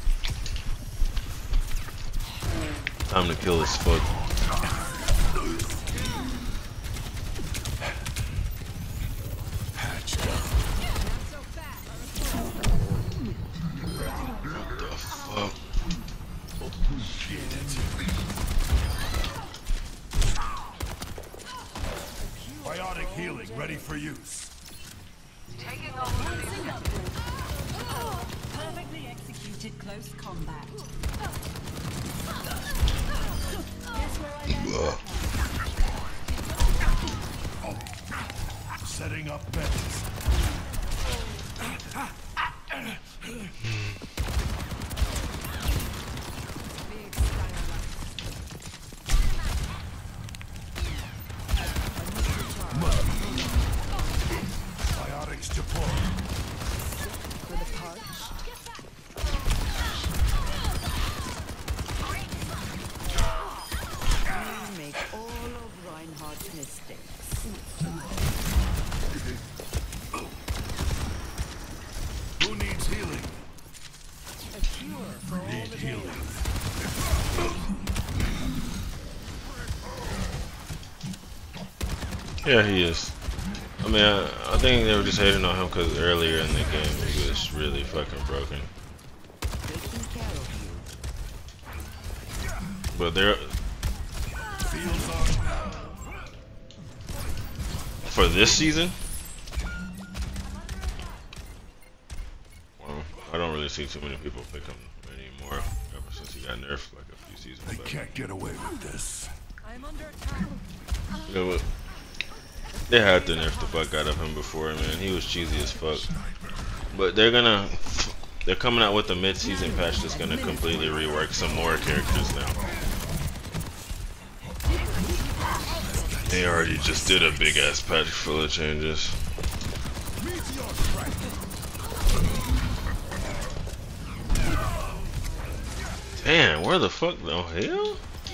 Time to kill this fuck. Patched up. What the fuck? Biotic healing ready for use. Taking over. Perfectly executed close combat. Setting up beds. Biotics deployed. For the punch. You make all of Reinhardt's mistakes. Who needs healing? A cure for all Need the healing. Yeah, he is. I mean, I think they were just hating on him because earlier in the game he was really fucking broken. taking care of you. But they're Fields on. for this season. Well, I don't really see too many people pick him anymore ever since he got nerfed like a few seasons They back. can't get away with this. I'm under attack. You know what? They had to nerf the fuck out of him before, man. He was cheesy as fuck. But they're coming out with a mid-season patch that's gonna completely rework some more characters now. They already just did a big ass patch full of changes. Damn, where the fuck the hell?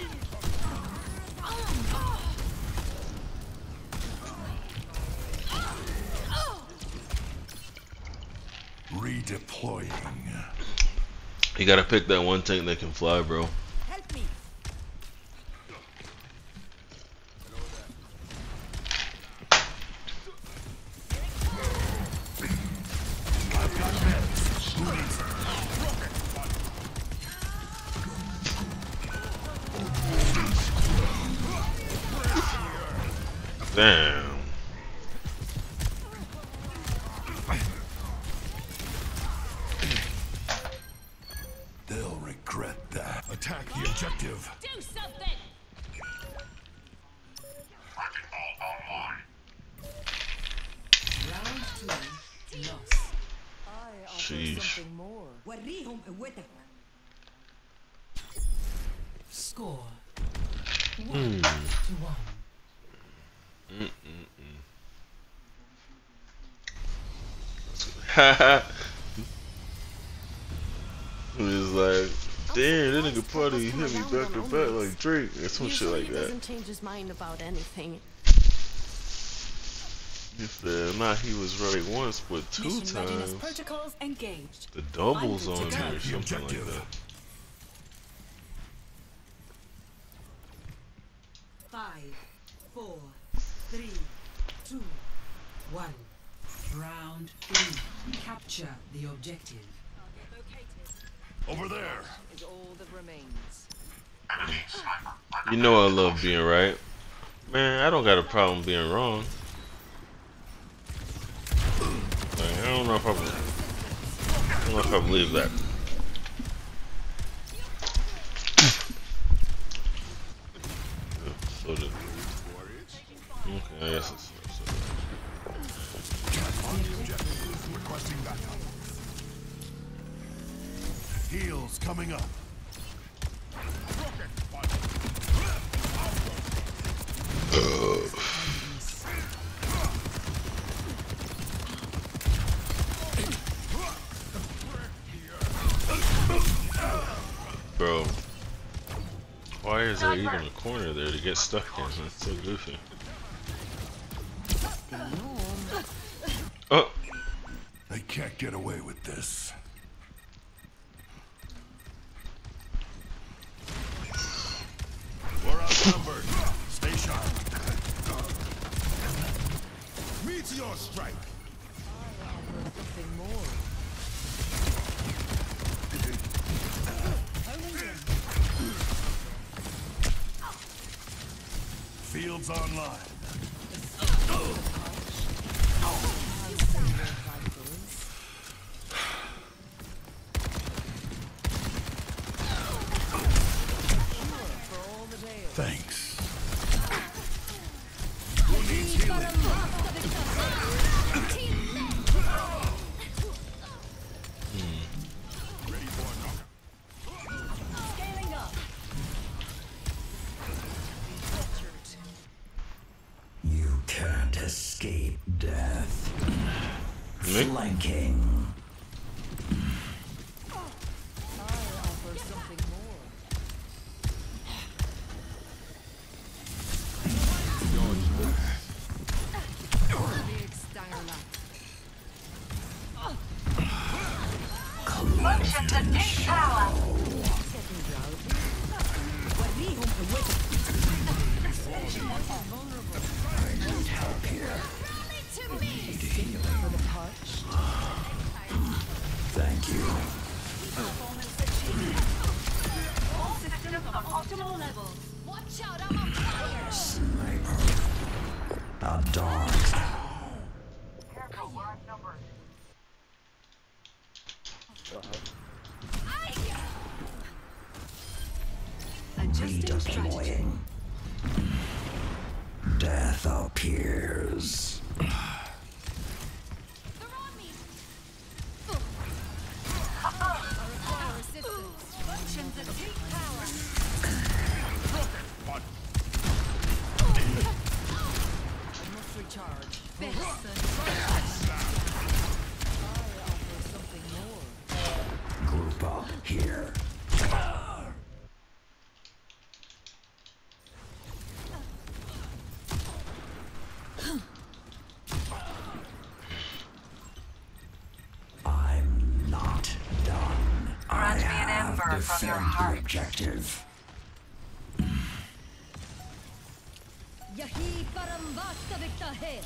Redeploying. You gotta pick that one tank that can fly, bro. Help me. I've got meds. Who needs them? Damn. They'll regret that. Attack the objective. Do something! Round 2. Loss. I offer Sheesh. something more. Score 1 to 1. It was like, damn, that nigga Potty hit me back to back like Drake or some shit like that. doesn't change his mind about anything. He said, nah, he was right once, but two Mission readiness times. protocols engaged. The doubles on me Attack or the something like objective. that. 5, 4, 3, 2, 1. Round 3. Capture the objective. Over there. Is all that remains. You know I love being right. Man, I don't got a problem being wrong. Like, I don't know if I believe that. So okay, I guess it's On the objective. Requesting backup. Heals coming up. Bro, why is there even a corner there to get stuck in? That's so goofy. Oh! They can't get away with this. We're outnumbered. Stay sharp. Meteor strike. Something more. Fields online. Thanks. Who needs healing? Ready for a knock. Scaling up. You can't escape death. Me? Flanking. I'll offer something more. Big Styler. Function to take power. For the punch. Thank you. All systems on optimal levels. Watch out, I'm on fire. Sniper. A dog. Careful, we're outnumbered. Redeploying. Death appears. They're on me. I require assistance. Function to take power. I must recharge. Fist. I'll offer something more. Group up here. I'm not done. Grant I me an have ember from your defend the heart. objective. Yahi param vastavikta hai.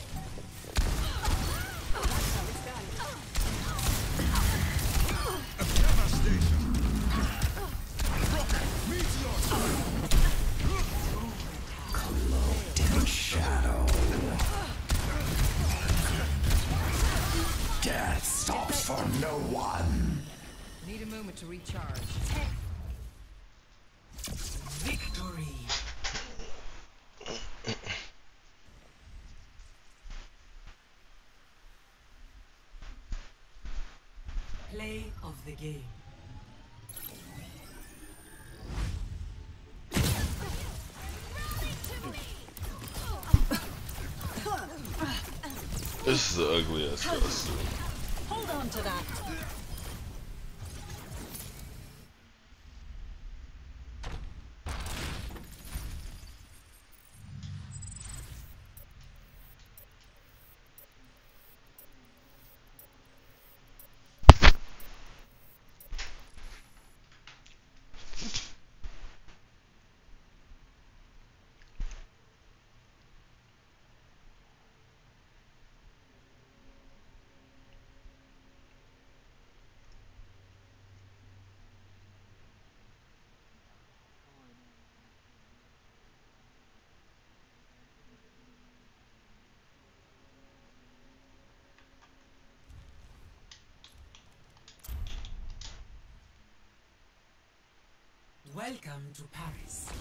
Cloaked in shadow. Death stops for no one. Need a moment to recharge. Victory. Play of the game. This is the ugliest costume. Hold on to that. Welcome to Paris.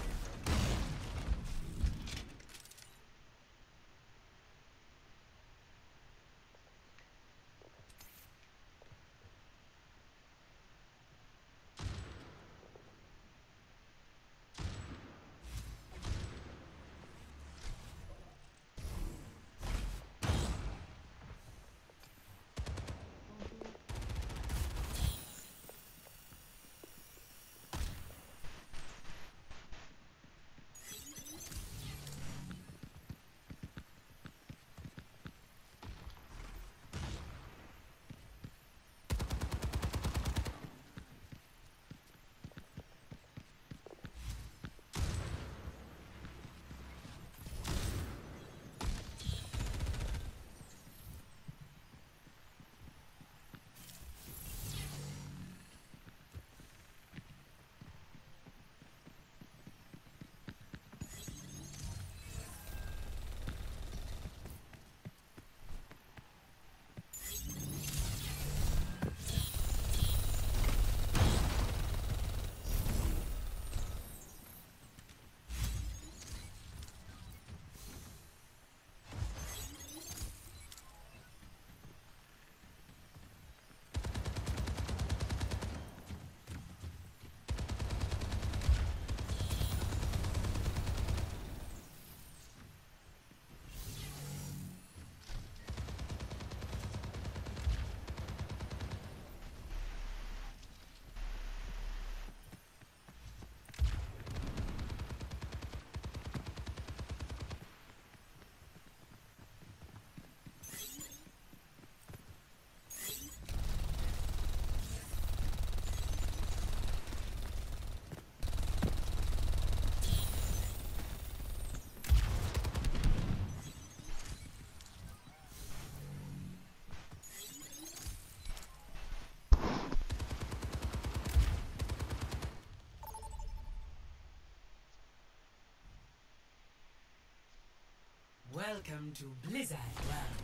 Welcome to Blizzard World.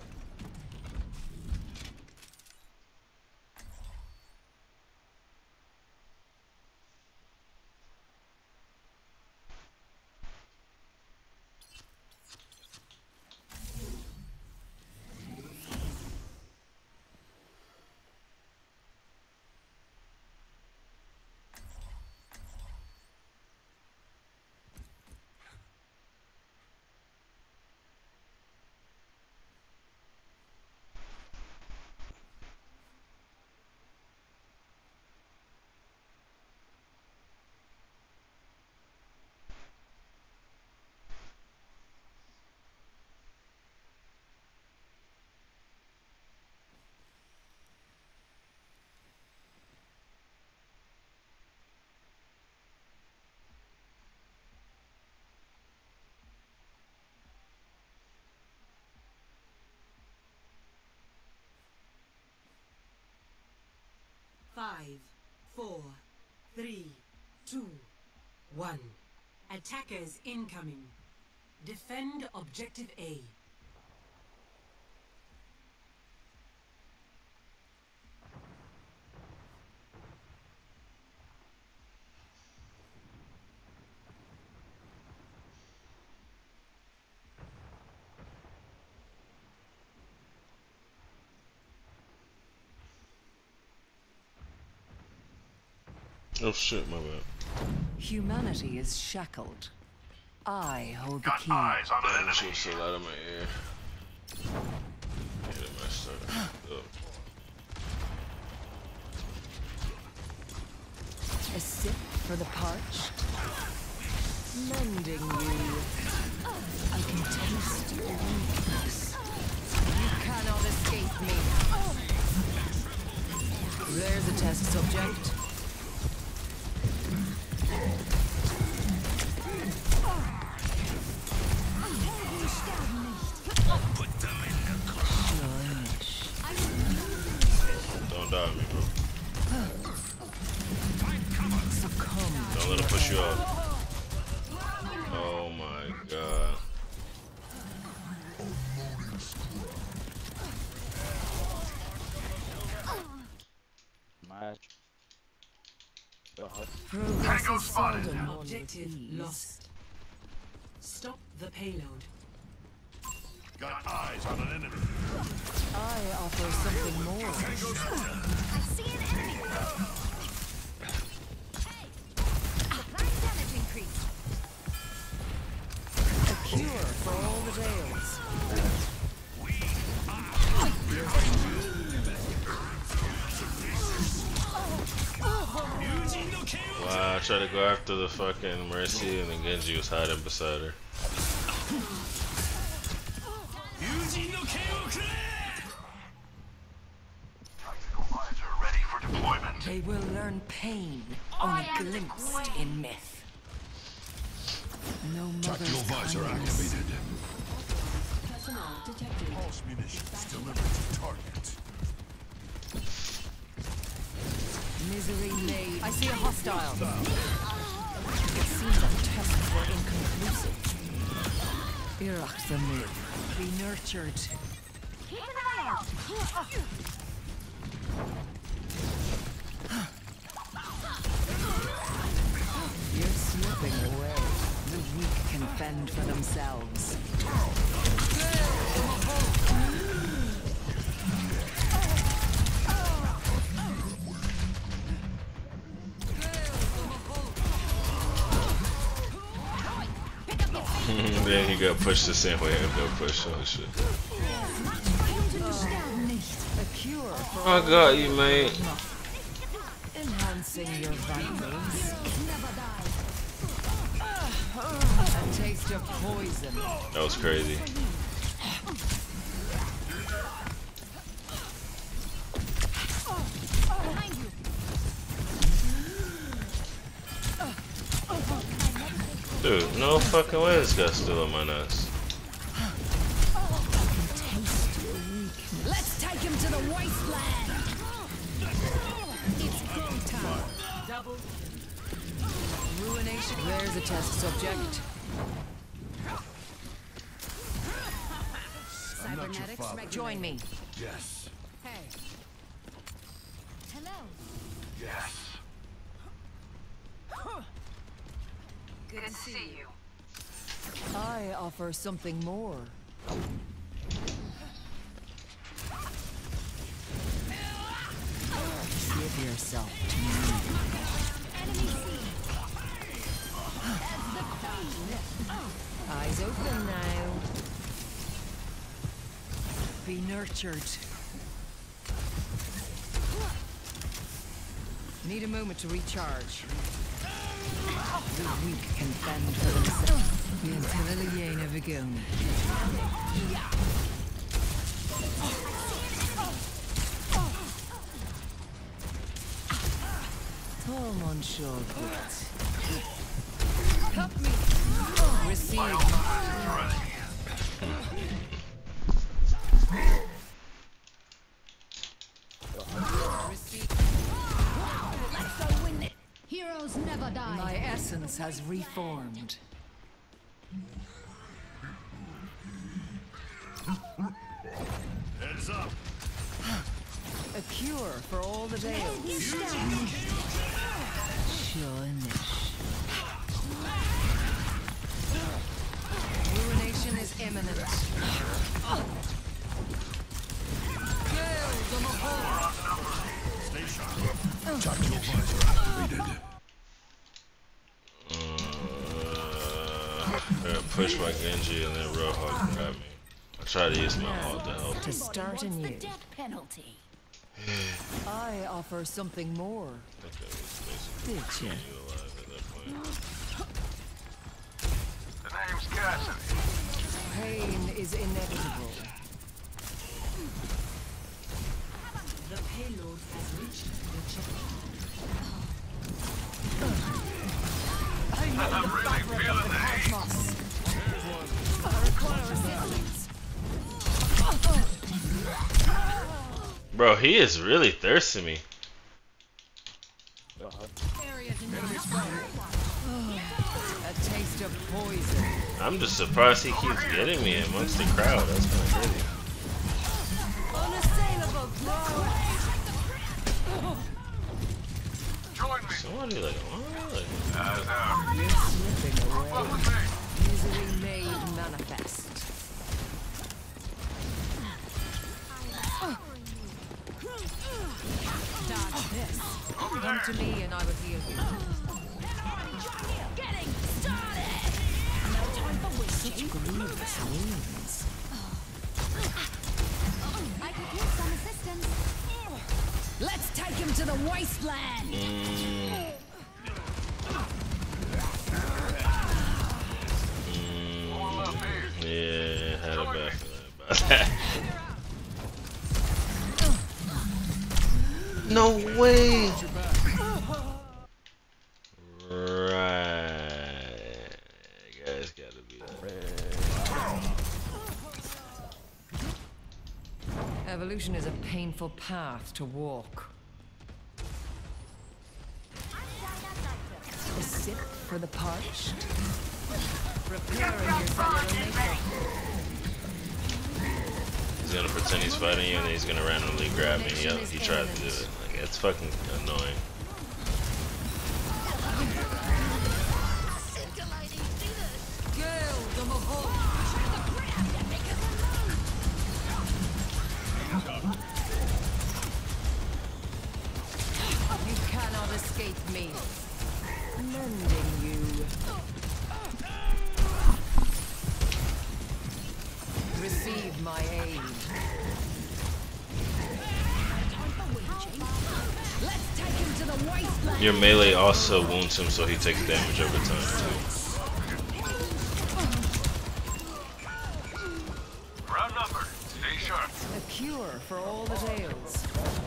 Five, 4, 3, 2, 1. Attackers incoming. Defend objective A. Oh shit, my bad. Humanity is shackled. I hold the Got key. eyes on an Damn, enemy. she was still out of my ear. Get it messed up. Oh. A sip for the parched. Mending you. I can taste your weakness. You cannot escape me. There's a test subject. Don't die on me, bro. Succumb. Don't let him push you off. Oh my god. Mas Tango spotted. Objective lost. Stop the payload. Got eyes on an enemy. I offer something more. I see an enemy. Hey! Applying damage increase. A cure for all the tales. Wow, I tried to go after the fucking Mercy and then Genji was hiding beside her. Tactical visor ready for deployment. They will learn pain only glimpsed in myth. No Tactical mother's visor kindness. activated. Personnel detected. Pulse munitions delivered to target. Misery made. I see a hostile. It seems that tests were inconclusive. Iraq the moon. Be nurtured. Keep an eye out. You're slipping away. The weak can fend for themselves. Then he got pushed the same way I got pushed. Oh shit. A cure for I got you, mate. enhancing your vitals. A taste of poison. That was crazy. Behind you. Dude, no fucking way this guy's still on my nuts. Let's take him to the wasteland. It's go time. Double. Ruination. There's a test subject. Cybernetics. Join me. Yes. Hey. Hello. Yes. Good to see you. I offer something more. Give yourself to me. Enemy seen. That's the queen. Eyes open now. Be nurtured. Need a moment to recharge. The weak can fend for themselves. Until a never go. Tom on shore quit. Help me. Receive. Let's go win it. Heroes never die. My essence has reformed. Heads up. A cure for all the tales. Schonish. Ruination is imminent. Tactical visor activated. Push my Genji and then Roadhog grab me. I try to use my ult to help. To start anew, Death penalty. I offer something more. I think that was basically Did you? you alive at that point. The name's Cassidy. Pain is inevitable. The payload has reached the checkpoint. I'm really feeling the heat. Cosmos. I require assistance. Bro, he is really thirsting me. A taste of poison. I'm just surprised he keeps getting me amongst the crowd. That's kind of crazy. Unassailable glory. Join me. somebody like, oh, like. You're slipping away. Misery made manifest. Dodge this. Come to me and I will heal you. Getting started! No time for wishing. Grievous wounds. I could use some assistance. Let's take him to the wasteland. Yeah, had a bad feeling about that. No way! Right. Guys gotta be Evolution is a painful path to walk. A sip for the parched. Repairing your cellular makeup. He's gonna pretend he's fighting you and then he's gonna randomly grab me. Yep, he tried to do it. Like, it's fucking annoying. You cannot escape me. Mending you. Receive my aid. Let's take him to the wasteland. Your melee also wounds him, so he takes damage over time too. Round number. Stay sharp. A cure for all the ails.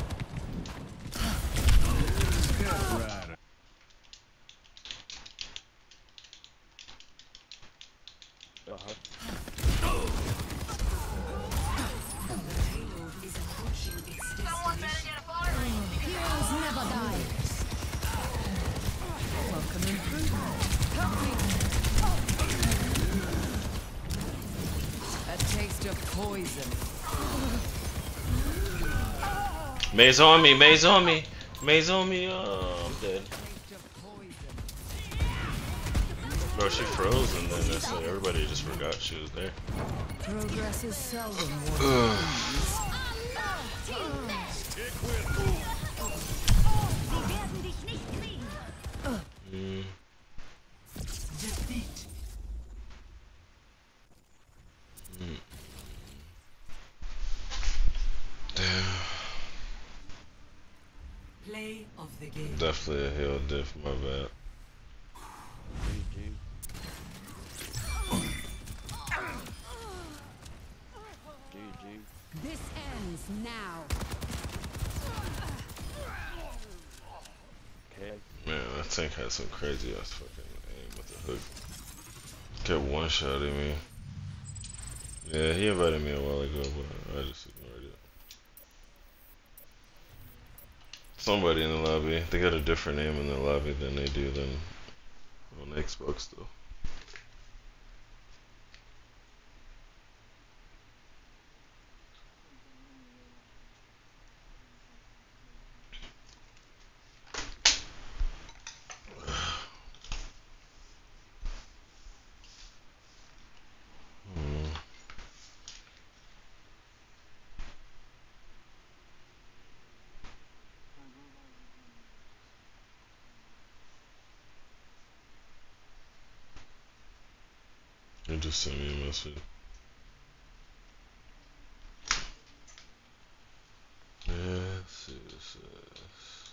Heroes never die. Welcome improvement. Help me. A taste of poison. Maze on me, maze on me, maze on me. Oh, I'm dead. Taste of poison. Bro, she froze and then that's like everybody just forgot she was there. Progress is seldom worth ease. Defeat. Play of the game. Definitely a heal diff, my bad. This ends now. Man, that tank had some crazy ass fucking aim with the hook. Kept one shotting me. Yeah, he invited me a while ago, but I just ignored it. Somebody in the lobby. They got a different name in the lobby than they do than on Xbox though. He just sent me a message. Yeah, let's see what it says.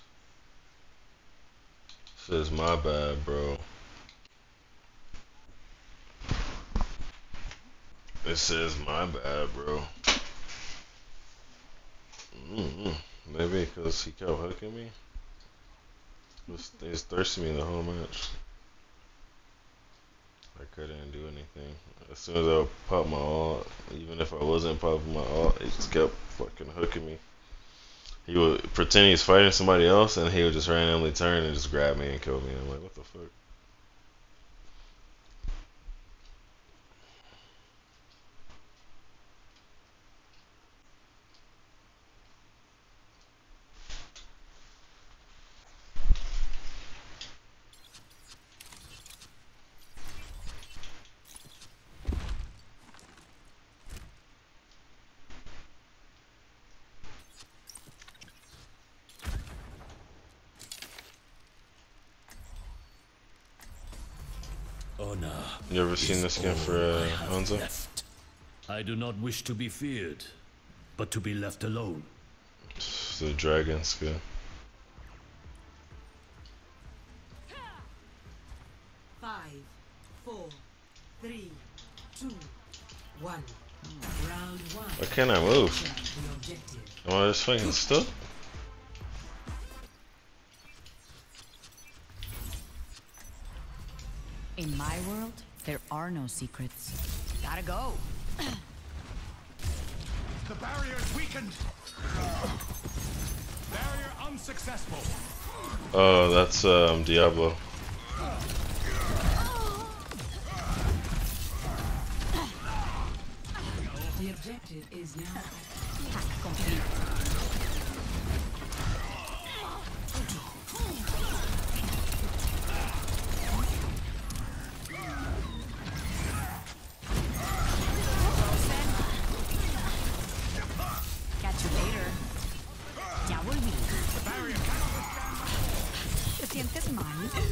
It says my bad, bro. It says my bad, bro. Maybe because he kept hooking me. He was thirsting me the whole match. I couldn't do anything. As soon as I popped my ult, even if I wasn't popping my ult, he just kept fucking hooking me. He would pretend he's fighting somebody else, and he would just randomly turn and just grab me and kill me. I'm like, what the fuck? honor. You ever seen the skin for Hanzo? Left. I do not wish to be feared, but to be left alone. It's the dragon skin. 5, 4, 3, 2, 1. Round 1. Why can't I move? The objective. Am I just fucking stuck? In my world, there are no secrets. Gotta go. The barrier is weakened. Barrier unsuccessful. Oh, that's Diablo. The objective is now Complete. Catch you later. Ya volví. ¿Te sientes mal?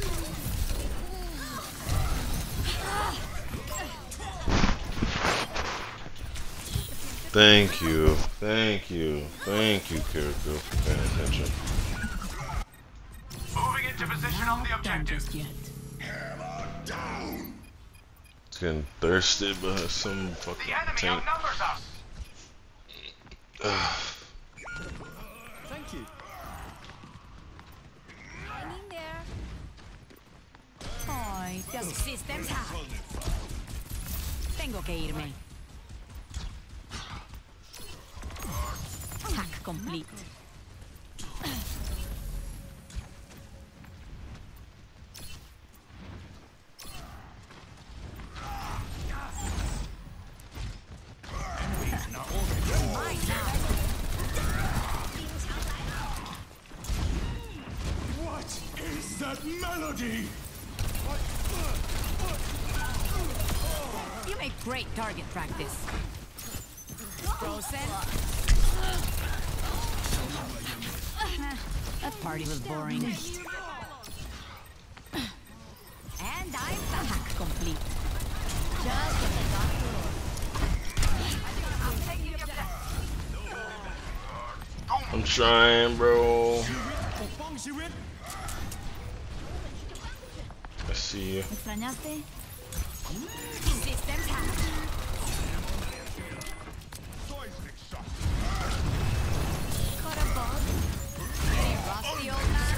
Thank you, thank you, thank you, Kiriko, for paying attention. Moving into position on the Done objective. just yet. It's getting thirsty, but some The fucking enemy tank. outnumbers us. Thank you. Hanging there. Ay, te systems hack. Tengo que irme. Hack complete. Mine now. What is that melody? You make great target practice. Frozen. That party was boring. And I'm the hack complete. Just as I got to work. I'm trying, bro. I see you. ¿Extrañaste? Systems hacked. Caught a bug? Getting rusty, old man?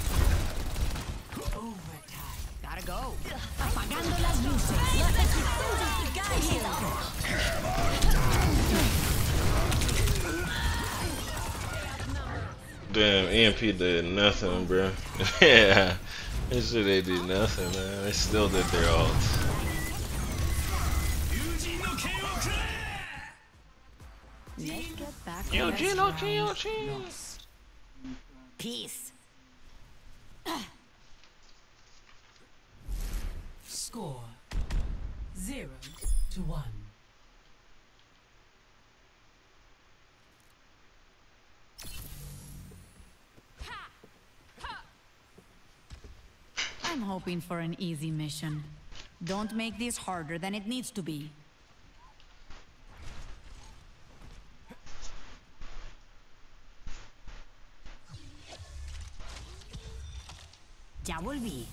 overtime. Gotta go. Apagando las luces. Let me guide here. Damn, EMP did nothing, bro. Yeah, this shit they did nothing, man. They still did their ults. Let's get back on Eugene, that okay, round. Eugene. Peace. Score 0-1. I'm hoping for an easy mission. Don't make this harder than it needs to be. Ya volví.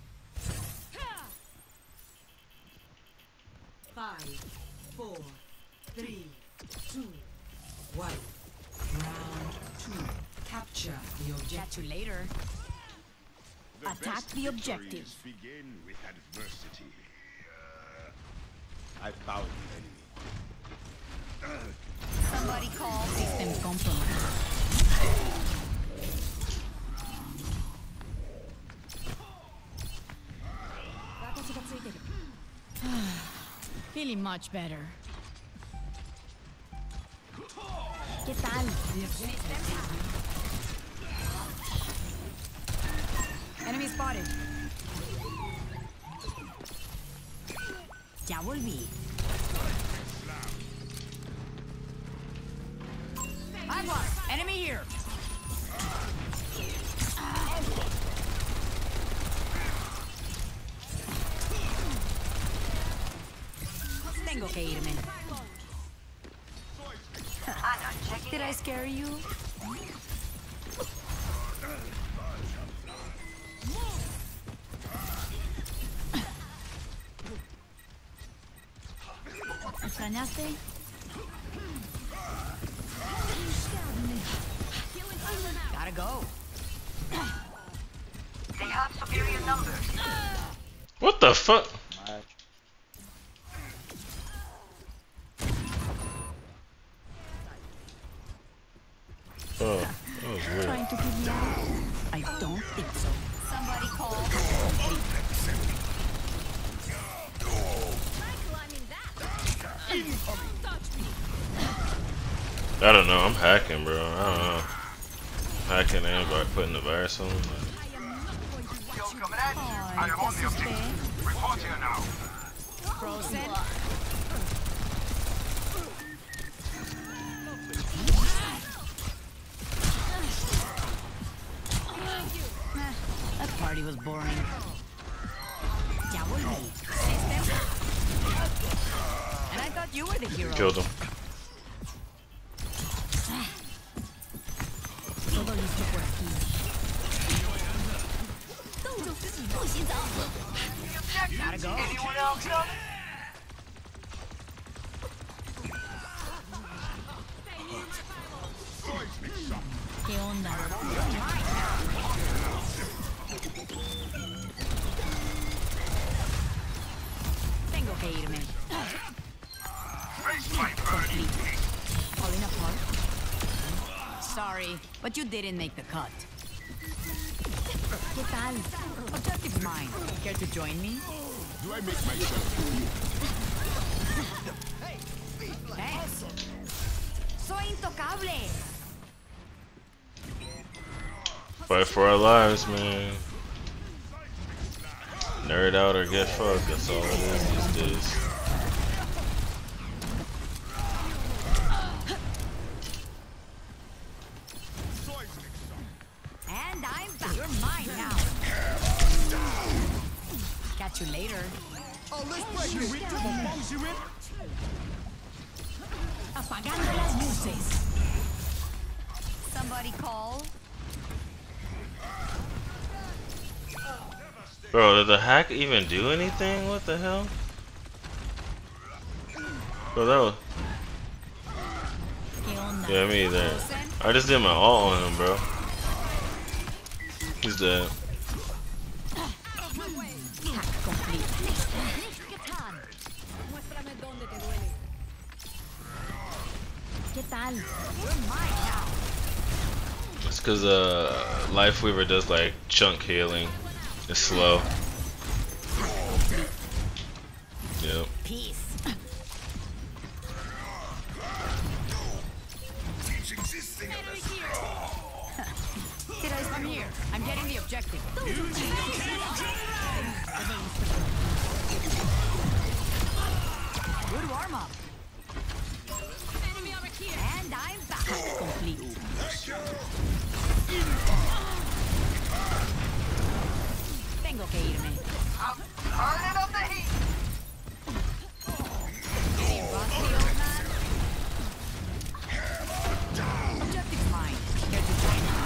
5, 4, 3, 2, 1. Round 2. Capture the objective. Catch you later. Attack the objective. Begin with adversity. I found the enemy. Somebody call system compromised. Feeling much better. ¿Qué tal? Enemy spotted. Ya volví. I've lost. Enemy here. Tengo que irme. Did I scare you? ¿Extrañaste? Gotta go. They have superior numbers. What the fuck? Oh, that was weird. Trying to give me out? I don't think so. Somebody call. I don't know. I'm hacking, bro. I don't know. Hacking and by putting the virus on. I am on the objective. Reporting now. Frozen. That party was boring. Ya volví. System. And I thought you were the hero. Killed him. Todo listo por aquí. Gotta go. Anyone else done? ¿Qué onda? Tengo que irme. Falling apart? Sorry, but you didn't make the cut. ¿Qué tal? Objective's mine. Care to join me? Do I make myself? Thanks. Soy intocable. Fight for our lives, man. Nerd out or get fucked. That's all it is these days. And I'm back. You're mine now. Catch you later. Oh, let's break it. We do the bumsy whip. Apagando las luces. Somebody call. Bro, did the hack even do anything? What the hell? Bro, that was... Yeah, me either. I just did my ult on him, bro. He's dead. It's cause Lifeweaver does like chunk healing. It's slow. Yep. Peace. I'm here. I'm getting the objective. Good warm up. And I'm back. Complete. Tengo que irme. I'm turning up the heat. Any rusty, old man? Objective's mine. Care to join me?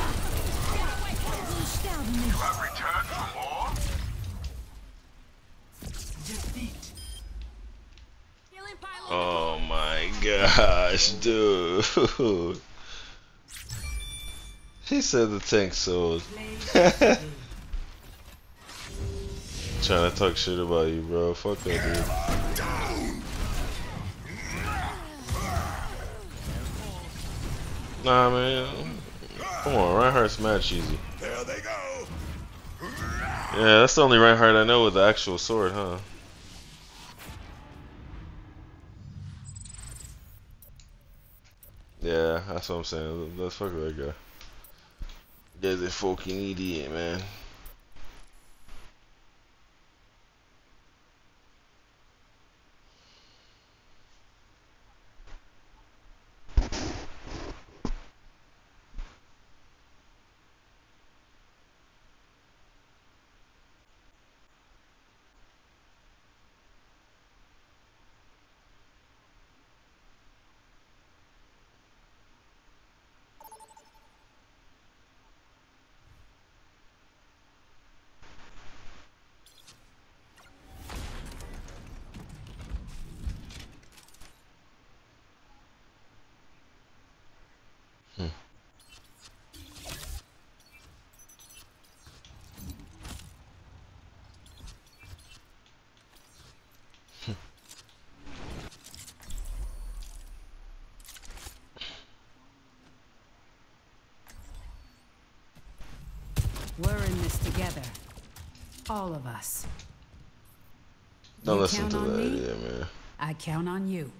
You have returned for more? Defeat. Oh my gosh, dude. He said the tank sold. Trying to talk shit about you, bro. Fuck that dude. Nah, man. Come on, Reinhardt's match easy. There they go. Yeah, that's the only Reinhardt I know with the actual sword, huh? Yeah, that's what I'm saying. Let's fuck with that guy. Guy's a fucking idiot, man. We're in this together. All of us. Don't You listen count to on that, me? yeah, man. I count on you.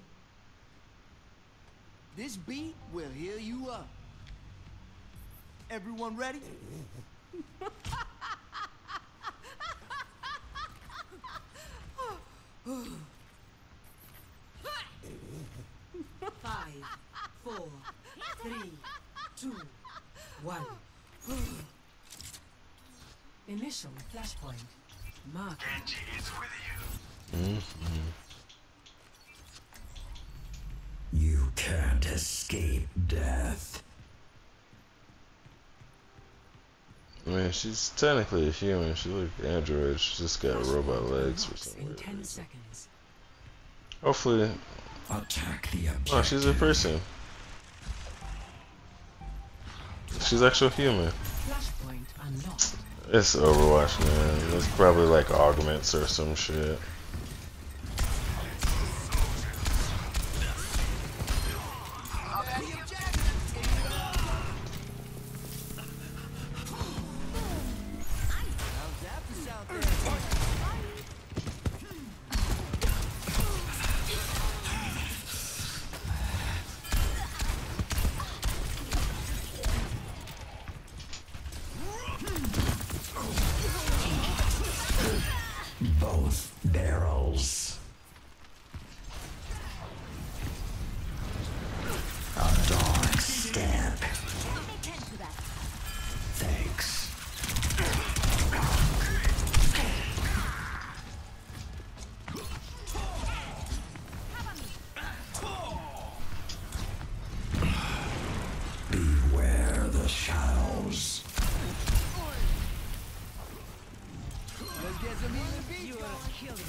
This beat will heal you up. Everyone ready? 5, 4, 3, 2, 1. Initial flashpoint. Mark. Genji is with you. You can't escape death. I mean, she's technically a human. She look android. She's just got robot legs for some In weird 10 reason. seconds. Hopefully, Attack the objective. oh, she's a person. She's actual human. Flashpoint unlocked. It's Overwatch, man. It's probably like augments or some shit. Both barrels. A dark stab. Thanks. Beware the shadows. Let's get some healing beats. You are killing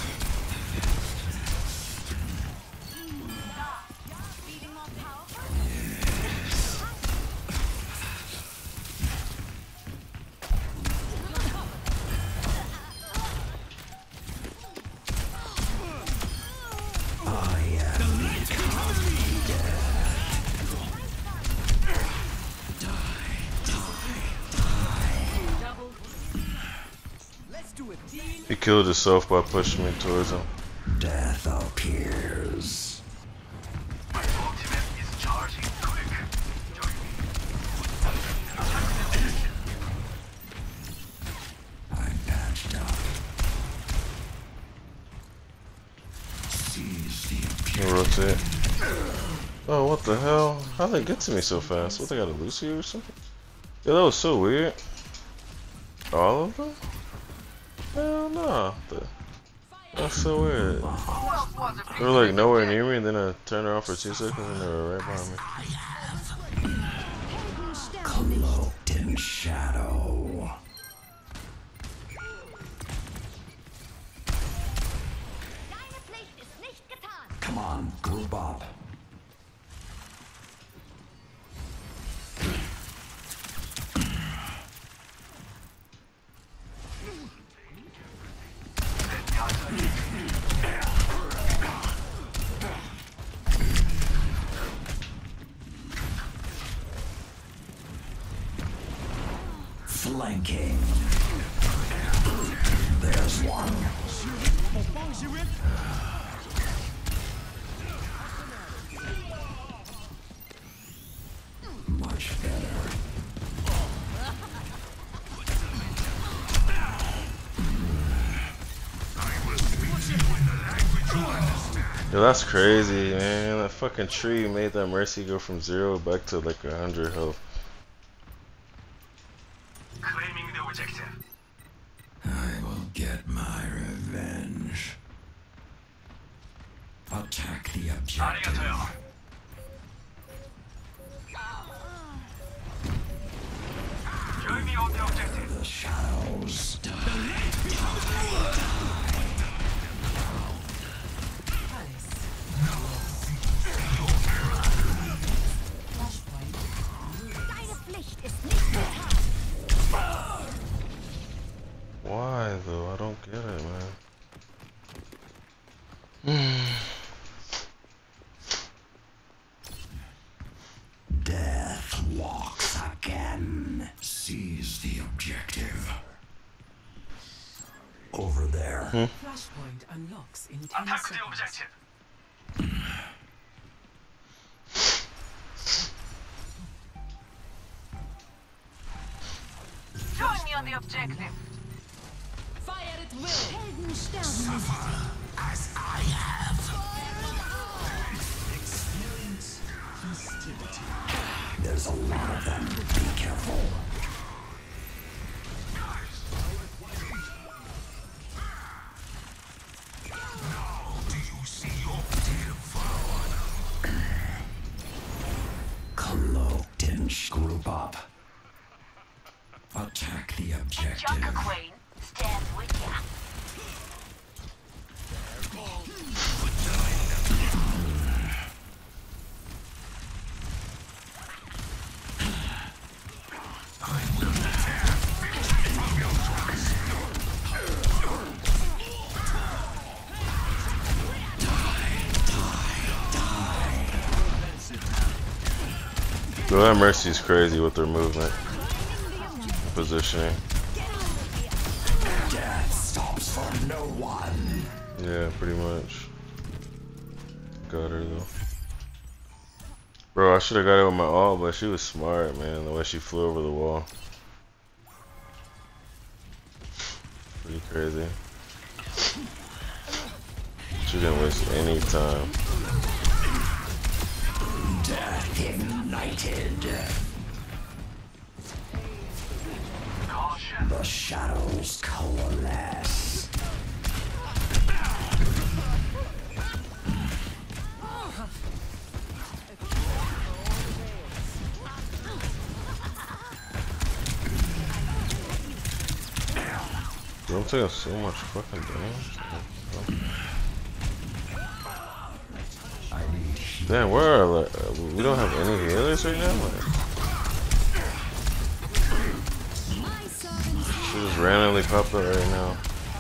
He killed himself by pushing me towards him. Death appears. My ultimate is charging quick. I'm patched up. Seize the He rotate. Oh, what the hell? How'd they get to me so fast? What, they got a Lucio or something? Yeah, that was so weird. All of them? Hell no. That's so weird. They were like nowhere near me, and then I turned her off for 2 seconds, and they were right behind me. cloaked in shadow. Come on, group up. Flanking. There's one. Much better. Yo, that's crazy, man. That fucking tree made that Mercy go from 0 back to like 100 health. Claiming the objective. I will get my revenge. Attack the objective. Arigato. Join me on the objective. The shadows. Why though? I don't get it, man. Death walks again. Seize the objective. unlocks in 10 seconds. Join me on the objective. Fire at will. Suffer as I have. Experience festivity. There's a lot of them. Be careful. Now do you see your devoured? Cloaked in group up. Attack the objective. Junker Queen stands with ya. Bro, that Mercy's crazy with their movement. Positioning. Death stops for no one. Yeah, pretty much. Got her though. Bro, I should have got it with my ult, but she was smart, man. The way she flew over the wall. Pretty crazy. She didn't waste any time. Death ignited. The shadows coalesce. Dude, I'm taking so much fucking damage. Damn, where are we don't have any healers right now? Like, she just randomly popped up right now.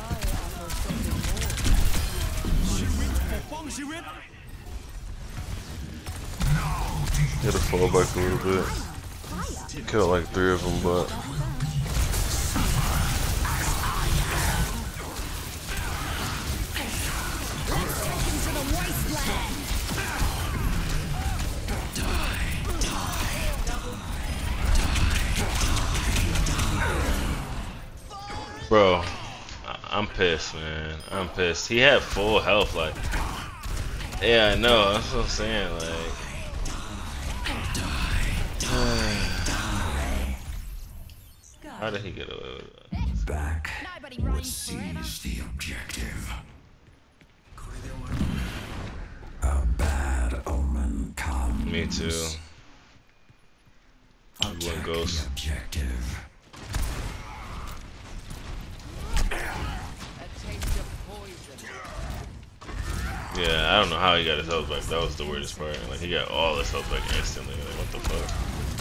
Hit a fallback a little bit. Killed like 3 of them, but bro, I'm pissed, man. I'm pissed. He had full health, like. Yeah, I know. That's what I'm saying, like. How did he get away with that? Back would seize the objective. A bad omen comes. Me too. Attack Ghost. the objective. Yeah, I don't know how he got his health back. That was the weirdest part. Like, he got all his health back instantly. Like, what the fuck?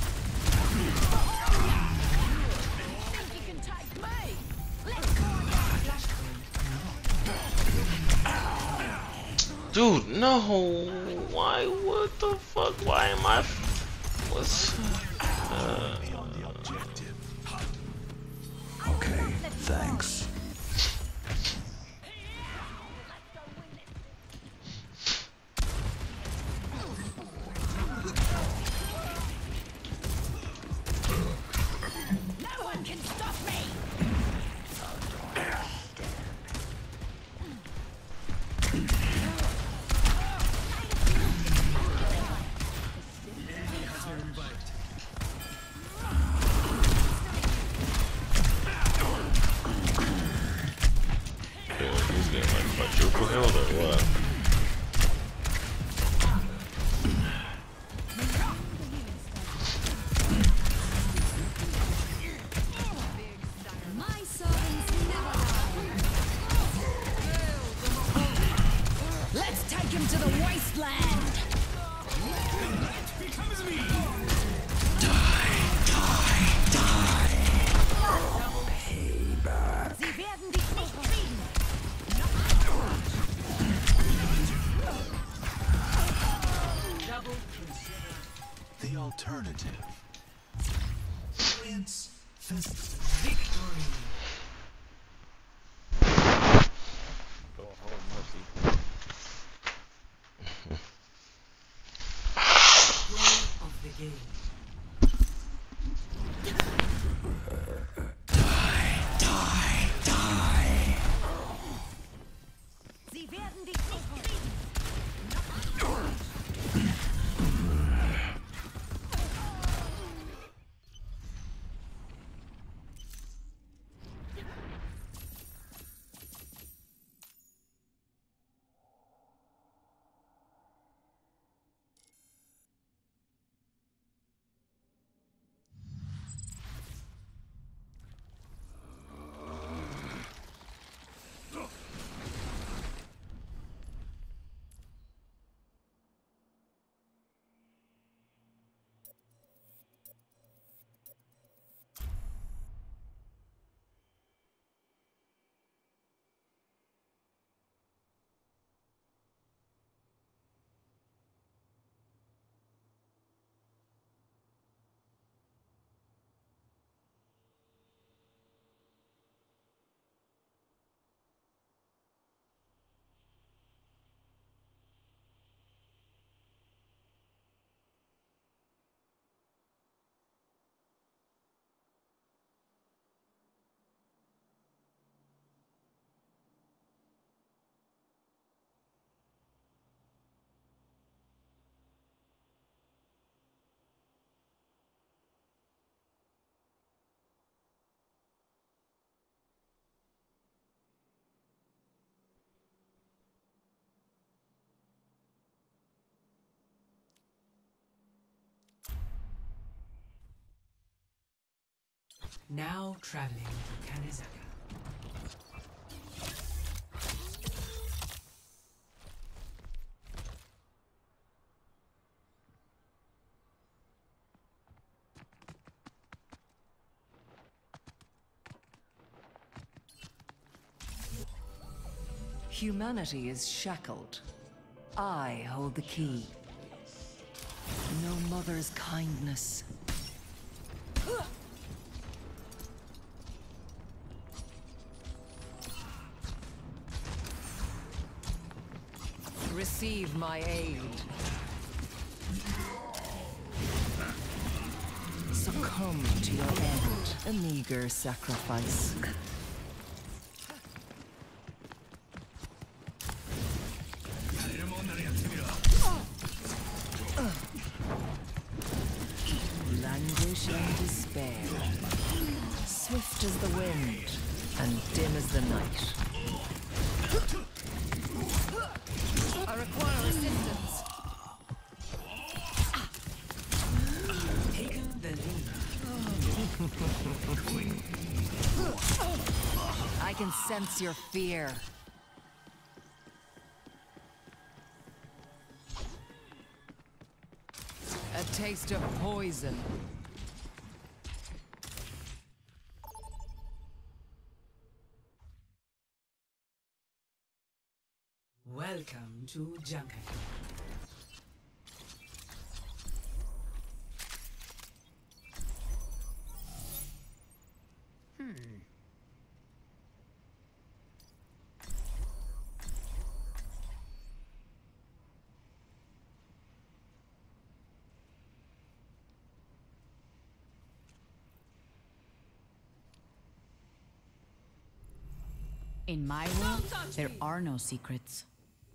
Dude, no. Why? What the fuck? Why am I? What's? Okay, thanks. No one can stop me. He's getting like quadruple healed or what? My servants never Let's take him to the wasteland. Payback. Sie werden dich nicht kriegen. The alternative. Experience victory. game. Sie werden dich nicht kriegen. Now traveling to Kanizaka. Humanity is shackled. I hold the key. No mother's kindness. Receive my aid. Succumb to your end. A meager sacrifice. Languish and despair. Swift as the wind, and dim as the night. I require assistance. Taken the lead. I can sense your fear. A taste of poison. Welcome to Junket. In my world, there are no secrets.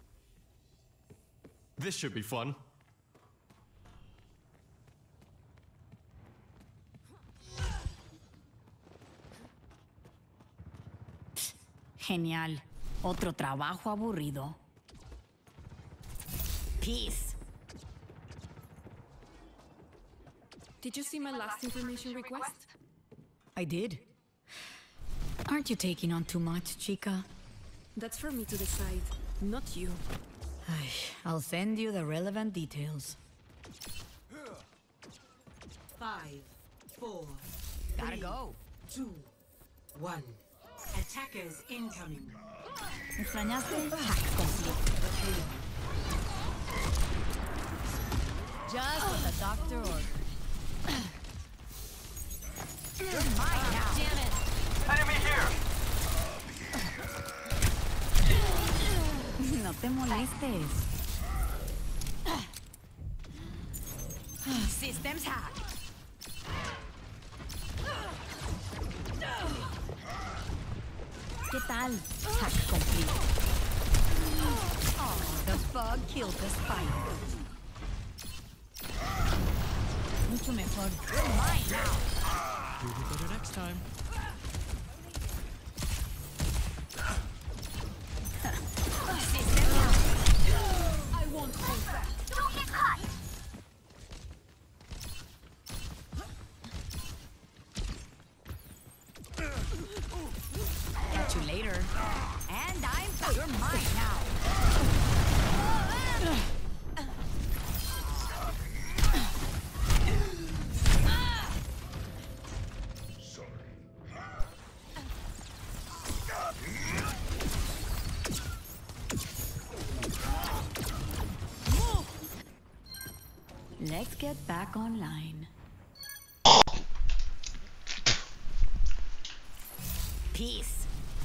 This should be fun. Genial. Otro trabajo aburrido. Peace. Did you see my last information request? I did. Aren't you taking on too much, chica? That's for me to decide, not you. I'll send you the relevant details. 5, 4, Gotta 3, go. 2, 1. Attackers incoming. ¿Me extrañaste? Complete. Just what the doctor ordered. You're mine now. Damn it. Enemy here! No te molestes. Systems hacked. ¿Qué tal? Hack complete. Oh, the bug killed the spider. Mucho mejor. You're mine now. You'll be better next time. I won't hold back. Don't get caught. Catch you later. And you're mine now. Let's get back online. Peace.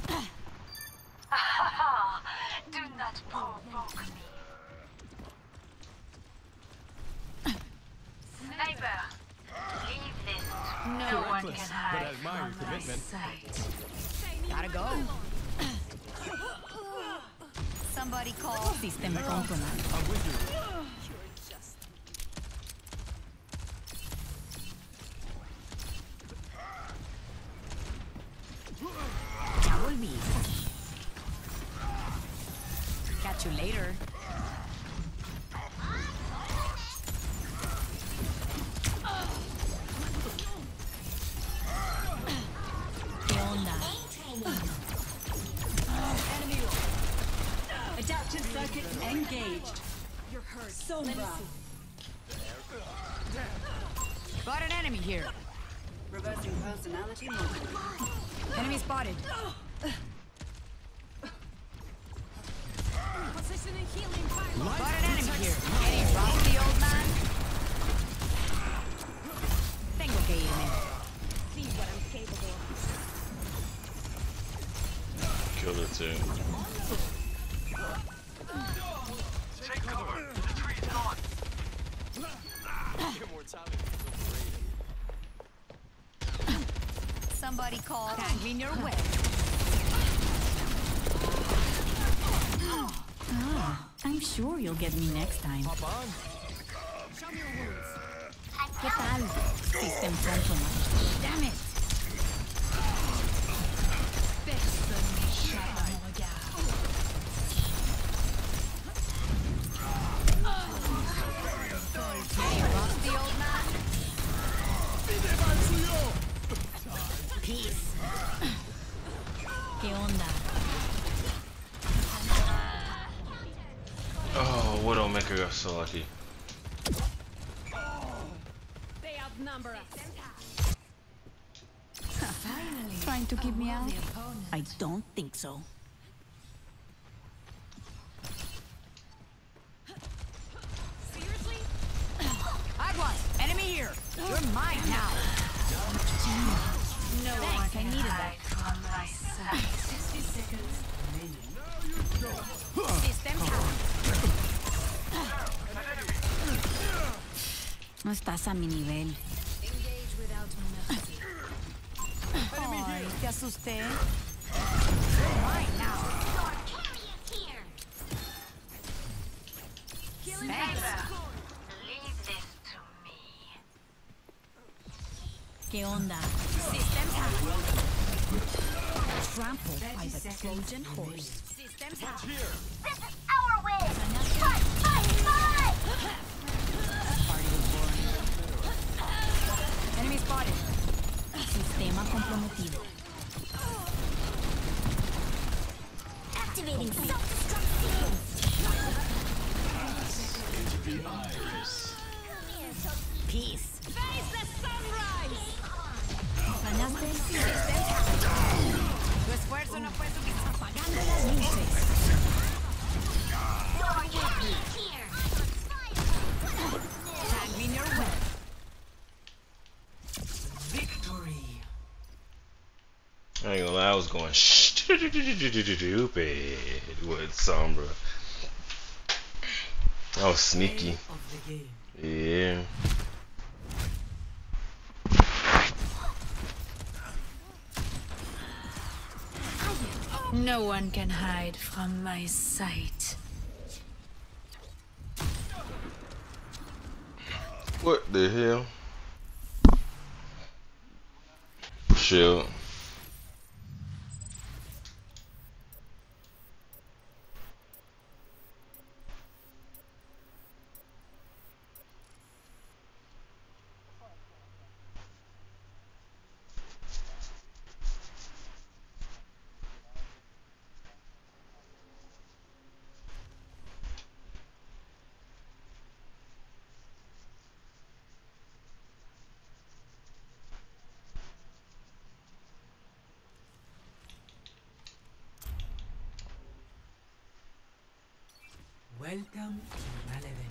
Do not provoke me. Sniper, leave this. No one can But I hide admire your from my commitment. sight. Gotta go. Somebody call system compromise. I'm with you. Ya volví. Catch you later. ¿Qué onda? Adaptive circuit engaged. You're hurt. Sombra. Got an enemy here. Reversing personality mode. Enemy spotted. Positioning healing fire. Got an enemy here. Any rusty, old man? Tengo que irme. See what I'm capable of. Killed it too. Take cover. The tree's gone. Your mortality is overrated. Somebody call tangling your way. I'm sure you'll get me next time. Hop on. Show me your wounds. ¿Qué tal? System compromise. Damn it. Hey, rusty old man. Peace. ¿Qué onda? Oh, Widowmaker got so lucky. They outnumber us. Trying to keep me out? I don't think so. Seriously? Aguas! Enemy here! You're mine now! No, thanks, I needed that. From my sight. 60 seconds remaining. System No estás a mi nivel. Engage without mercy. Ay, te asusté. You're mine now. Thanks. Leave this to me. ¿Qué onda? Systems trampled by the Trojan horse. Systems This is our way. Fight, fight, fight! Enemy spotted. Sistema comprometido. Activating self-destruct sequence. Peace. Face the sunrise! Ganaste. Tu esfuerzo no fue suficiente. Apagando las luces. Tangling your web. Victory. I ain't gonna lie, I was going stupid with Sombra. That was sneaky. Of the game. Yeah. No one can hide from my sight. What the hell? Shield. Welcome to Malevento.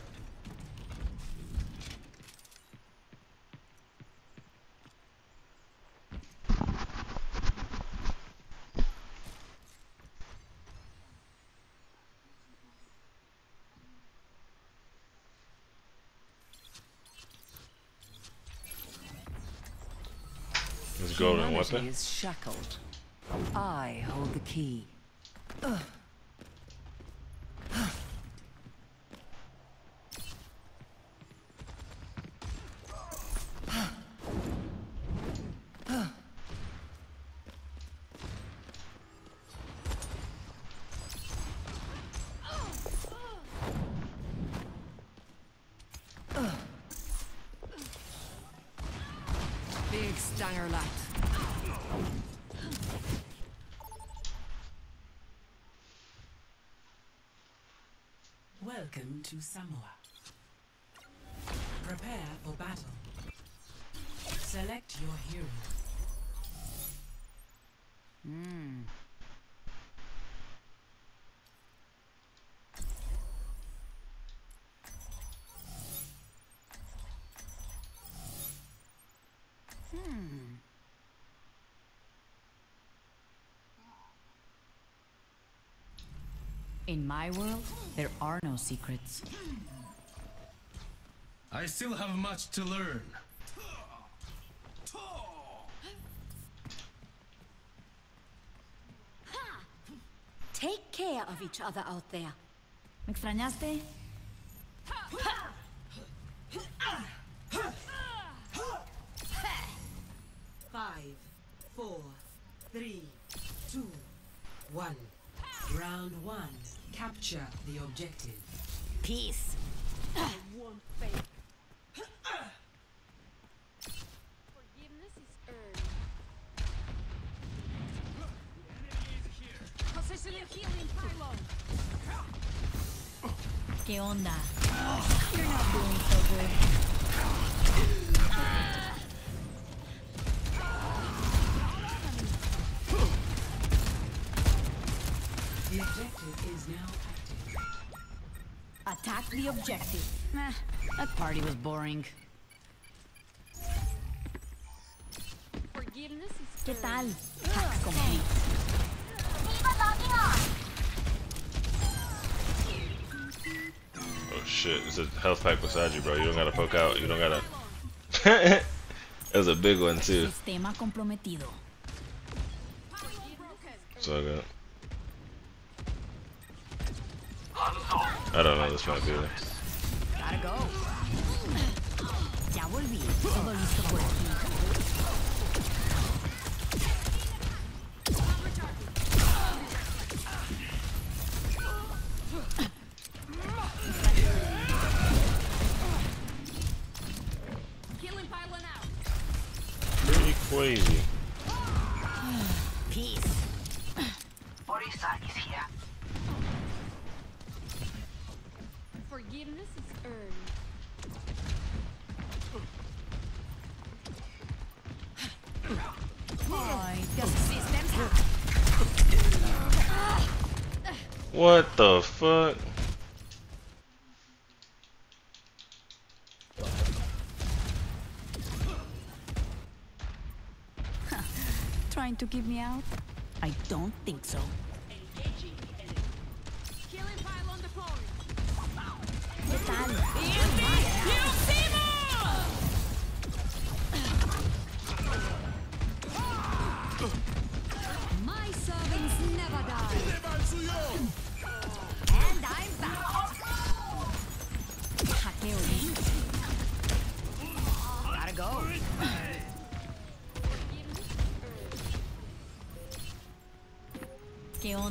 This golden Humanity weapon. is shackled. I hold the key. Big stanger lad. Welcome to Samoa. Prepare for battle. Select your hero. In my world, there are no secrets. I still have much to learn. Take care of each other out there. ¿Me extrañaste? 5, 4, 3, 2, 1. Round 1. Capture the objective. Peace. Forgiveness is earned. Positioning healing pylon. ¿Qué onda? You're not doing so good. The objective is now active. Attack the objective. That party was boring. Forgiveness is ¿Qué tal? earned. Hack complete. Oh shit, there's a health pack beside you, bro. You don't gotta poke out. You don't gotta. That was a big one too. Sistema comprometido. So good. I don't know this might be there. Gotta go. Ya volví. Todo listo por aquí. Healing pylon out. Pretty crazy. Peace. Forgiveness is earned. What the fuck? Trying to keep me out? I don't think so. Healing pylon deployed. ¿Qué tal? My servants never die.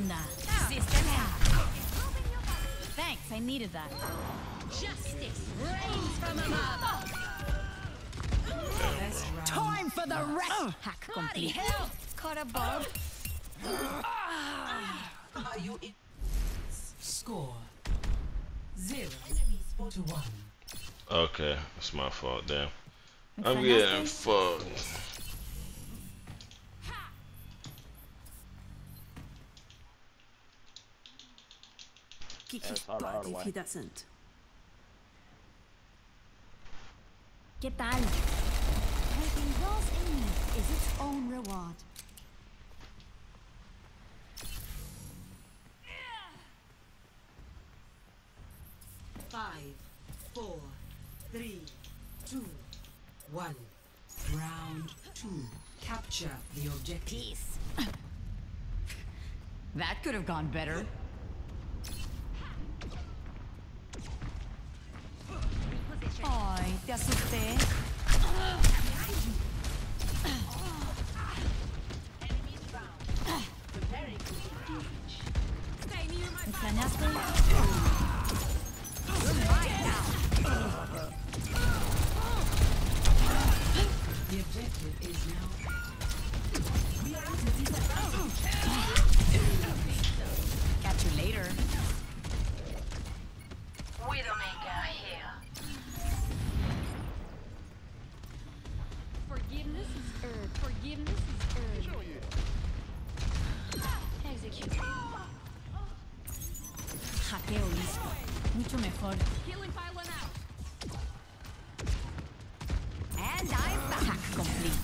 onda? System hack. Thanks, I needed that. Justice reigns from above. Time for the rest. Hack complete. Caught a bug. Are you in? Score 0-1. Okay, it's my fault. Damn, I'm getting fucked. But if he doesn't. ¿Qué tal? Helping those in need is its own reward. Five, 4, 3, 2, 1. Round 2. Capture the objective. That could have gone better. Ay, te asusté. ¿Me extrañaste? The objective is now. Catch you later. Widowmaker here. Forgiveness is earned. Forgiveness is earned. Execute. Hackeo listo. Mucho mejor. Healing pylon out. And I'm back. Hack complete.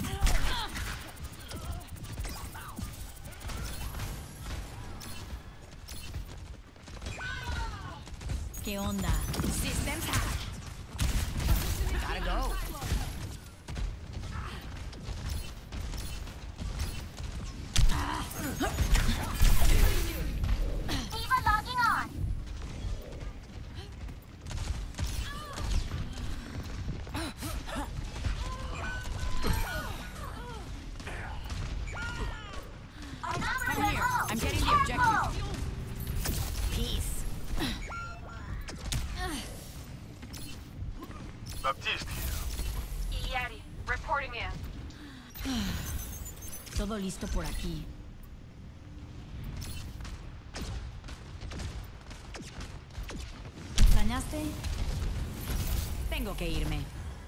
¿Qué onda? Systems hacked. Gotta go. Eva logging on. Come here. I'm getting the objective. Peace. Baptiste here. Yeti, reporting in. Todo listo por aquí. ¿Extrañaste? Tengo que irme.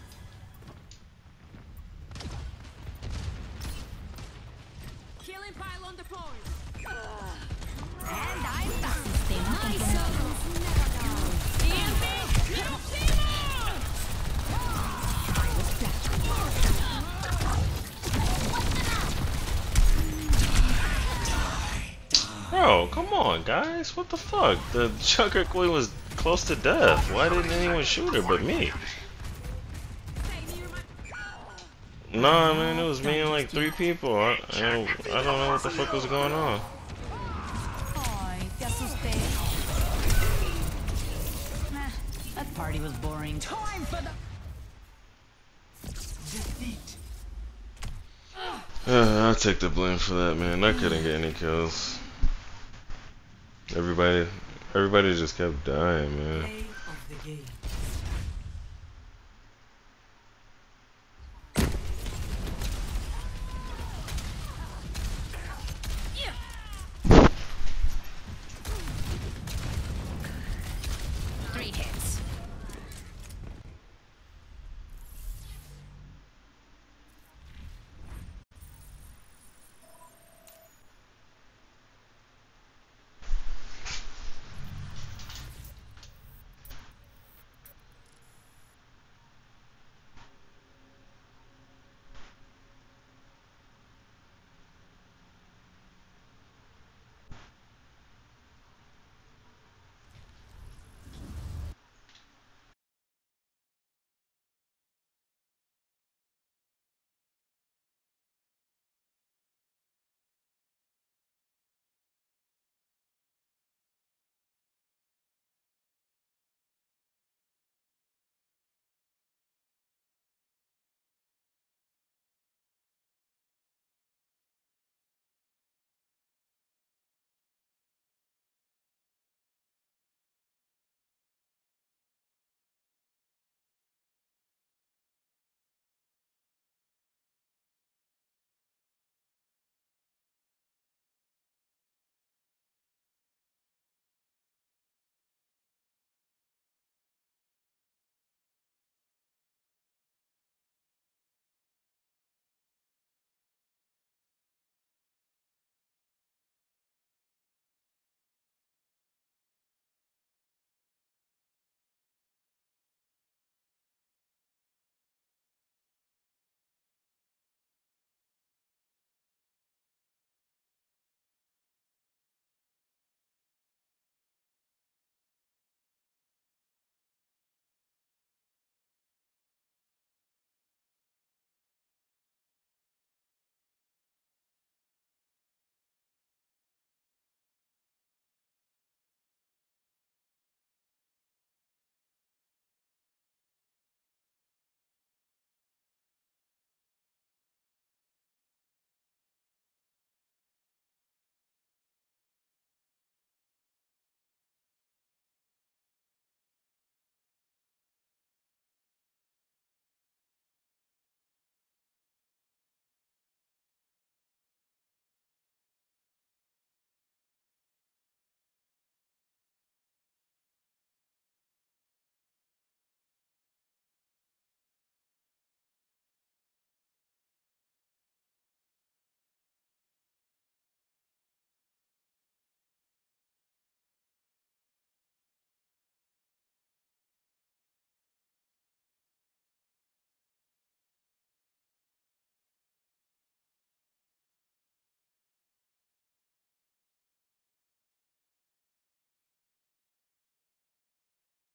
Healing pylon deployed. And I'm back. Sistema Bro, come on, guys. What the fuck? The Chucker Queen was close to death. Why didn't anyone shoot her but me? Nah, man, it was me and like 3 people. I don't know what the fuck was going on. Ay, te asusté. Nah, that party was boring. Time for the Defeat. I'll take the blame for that, man. I couldn't get any kills. Everybody just kept dying, man. Play of the game. Three hits.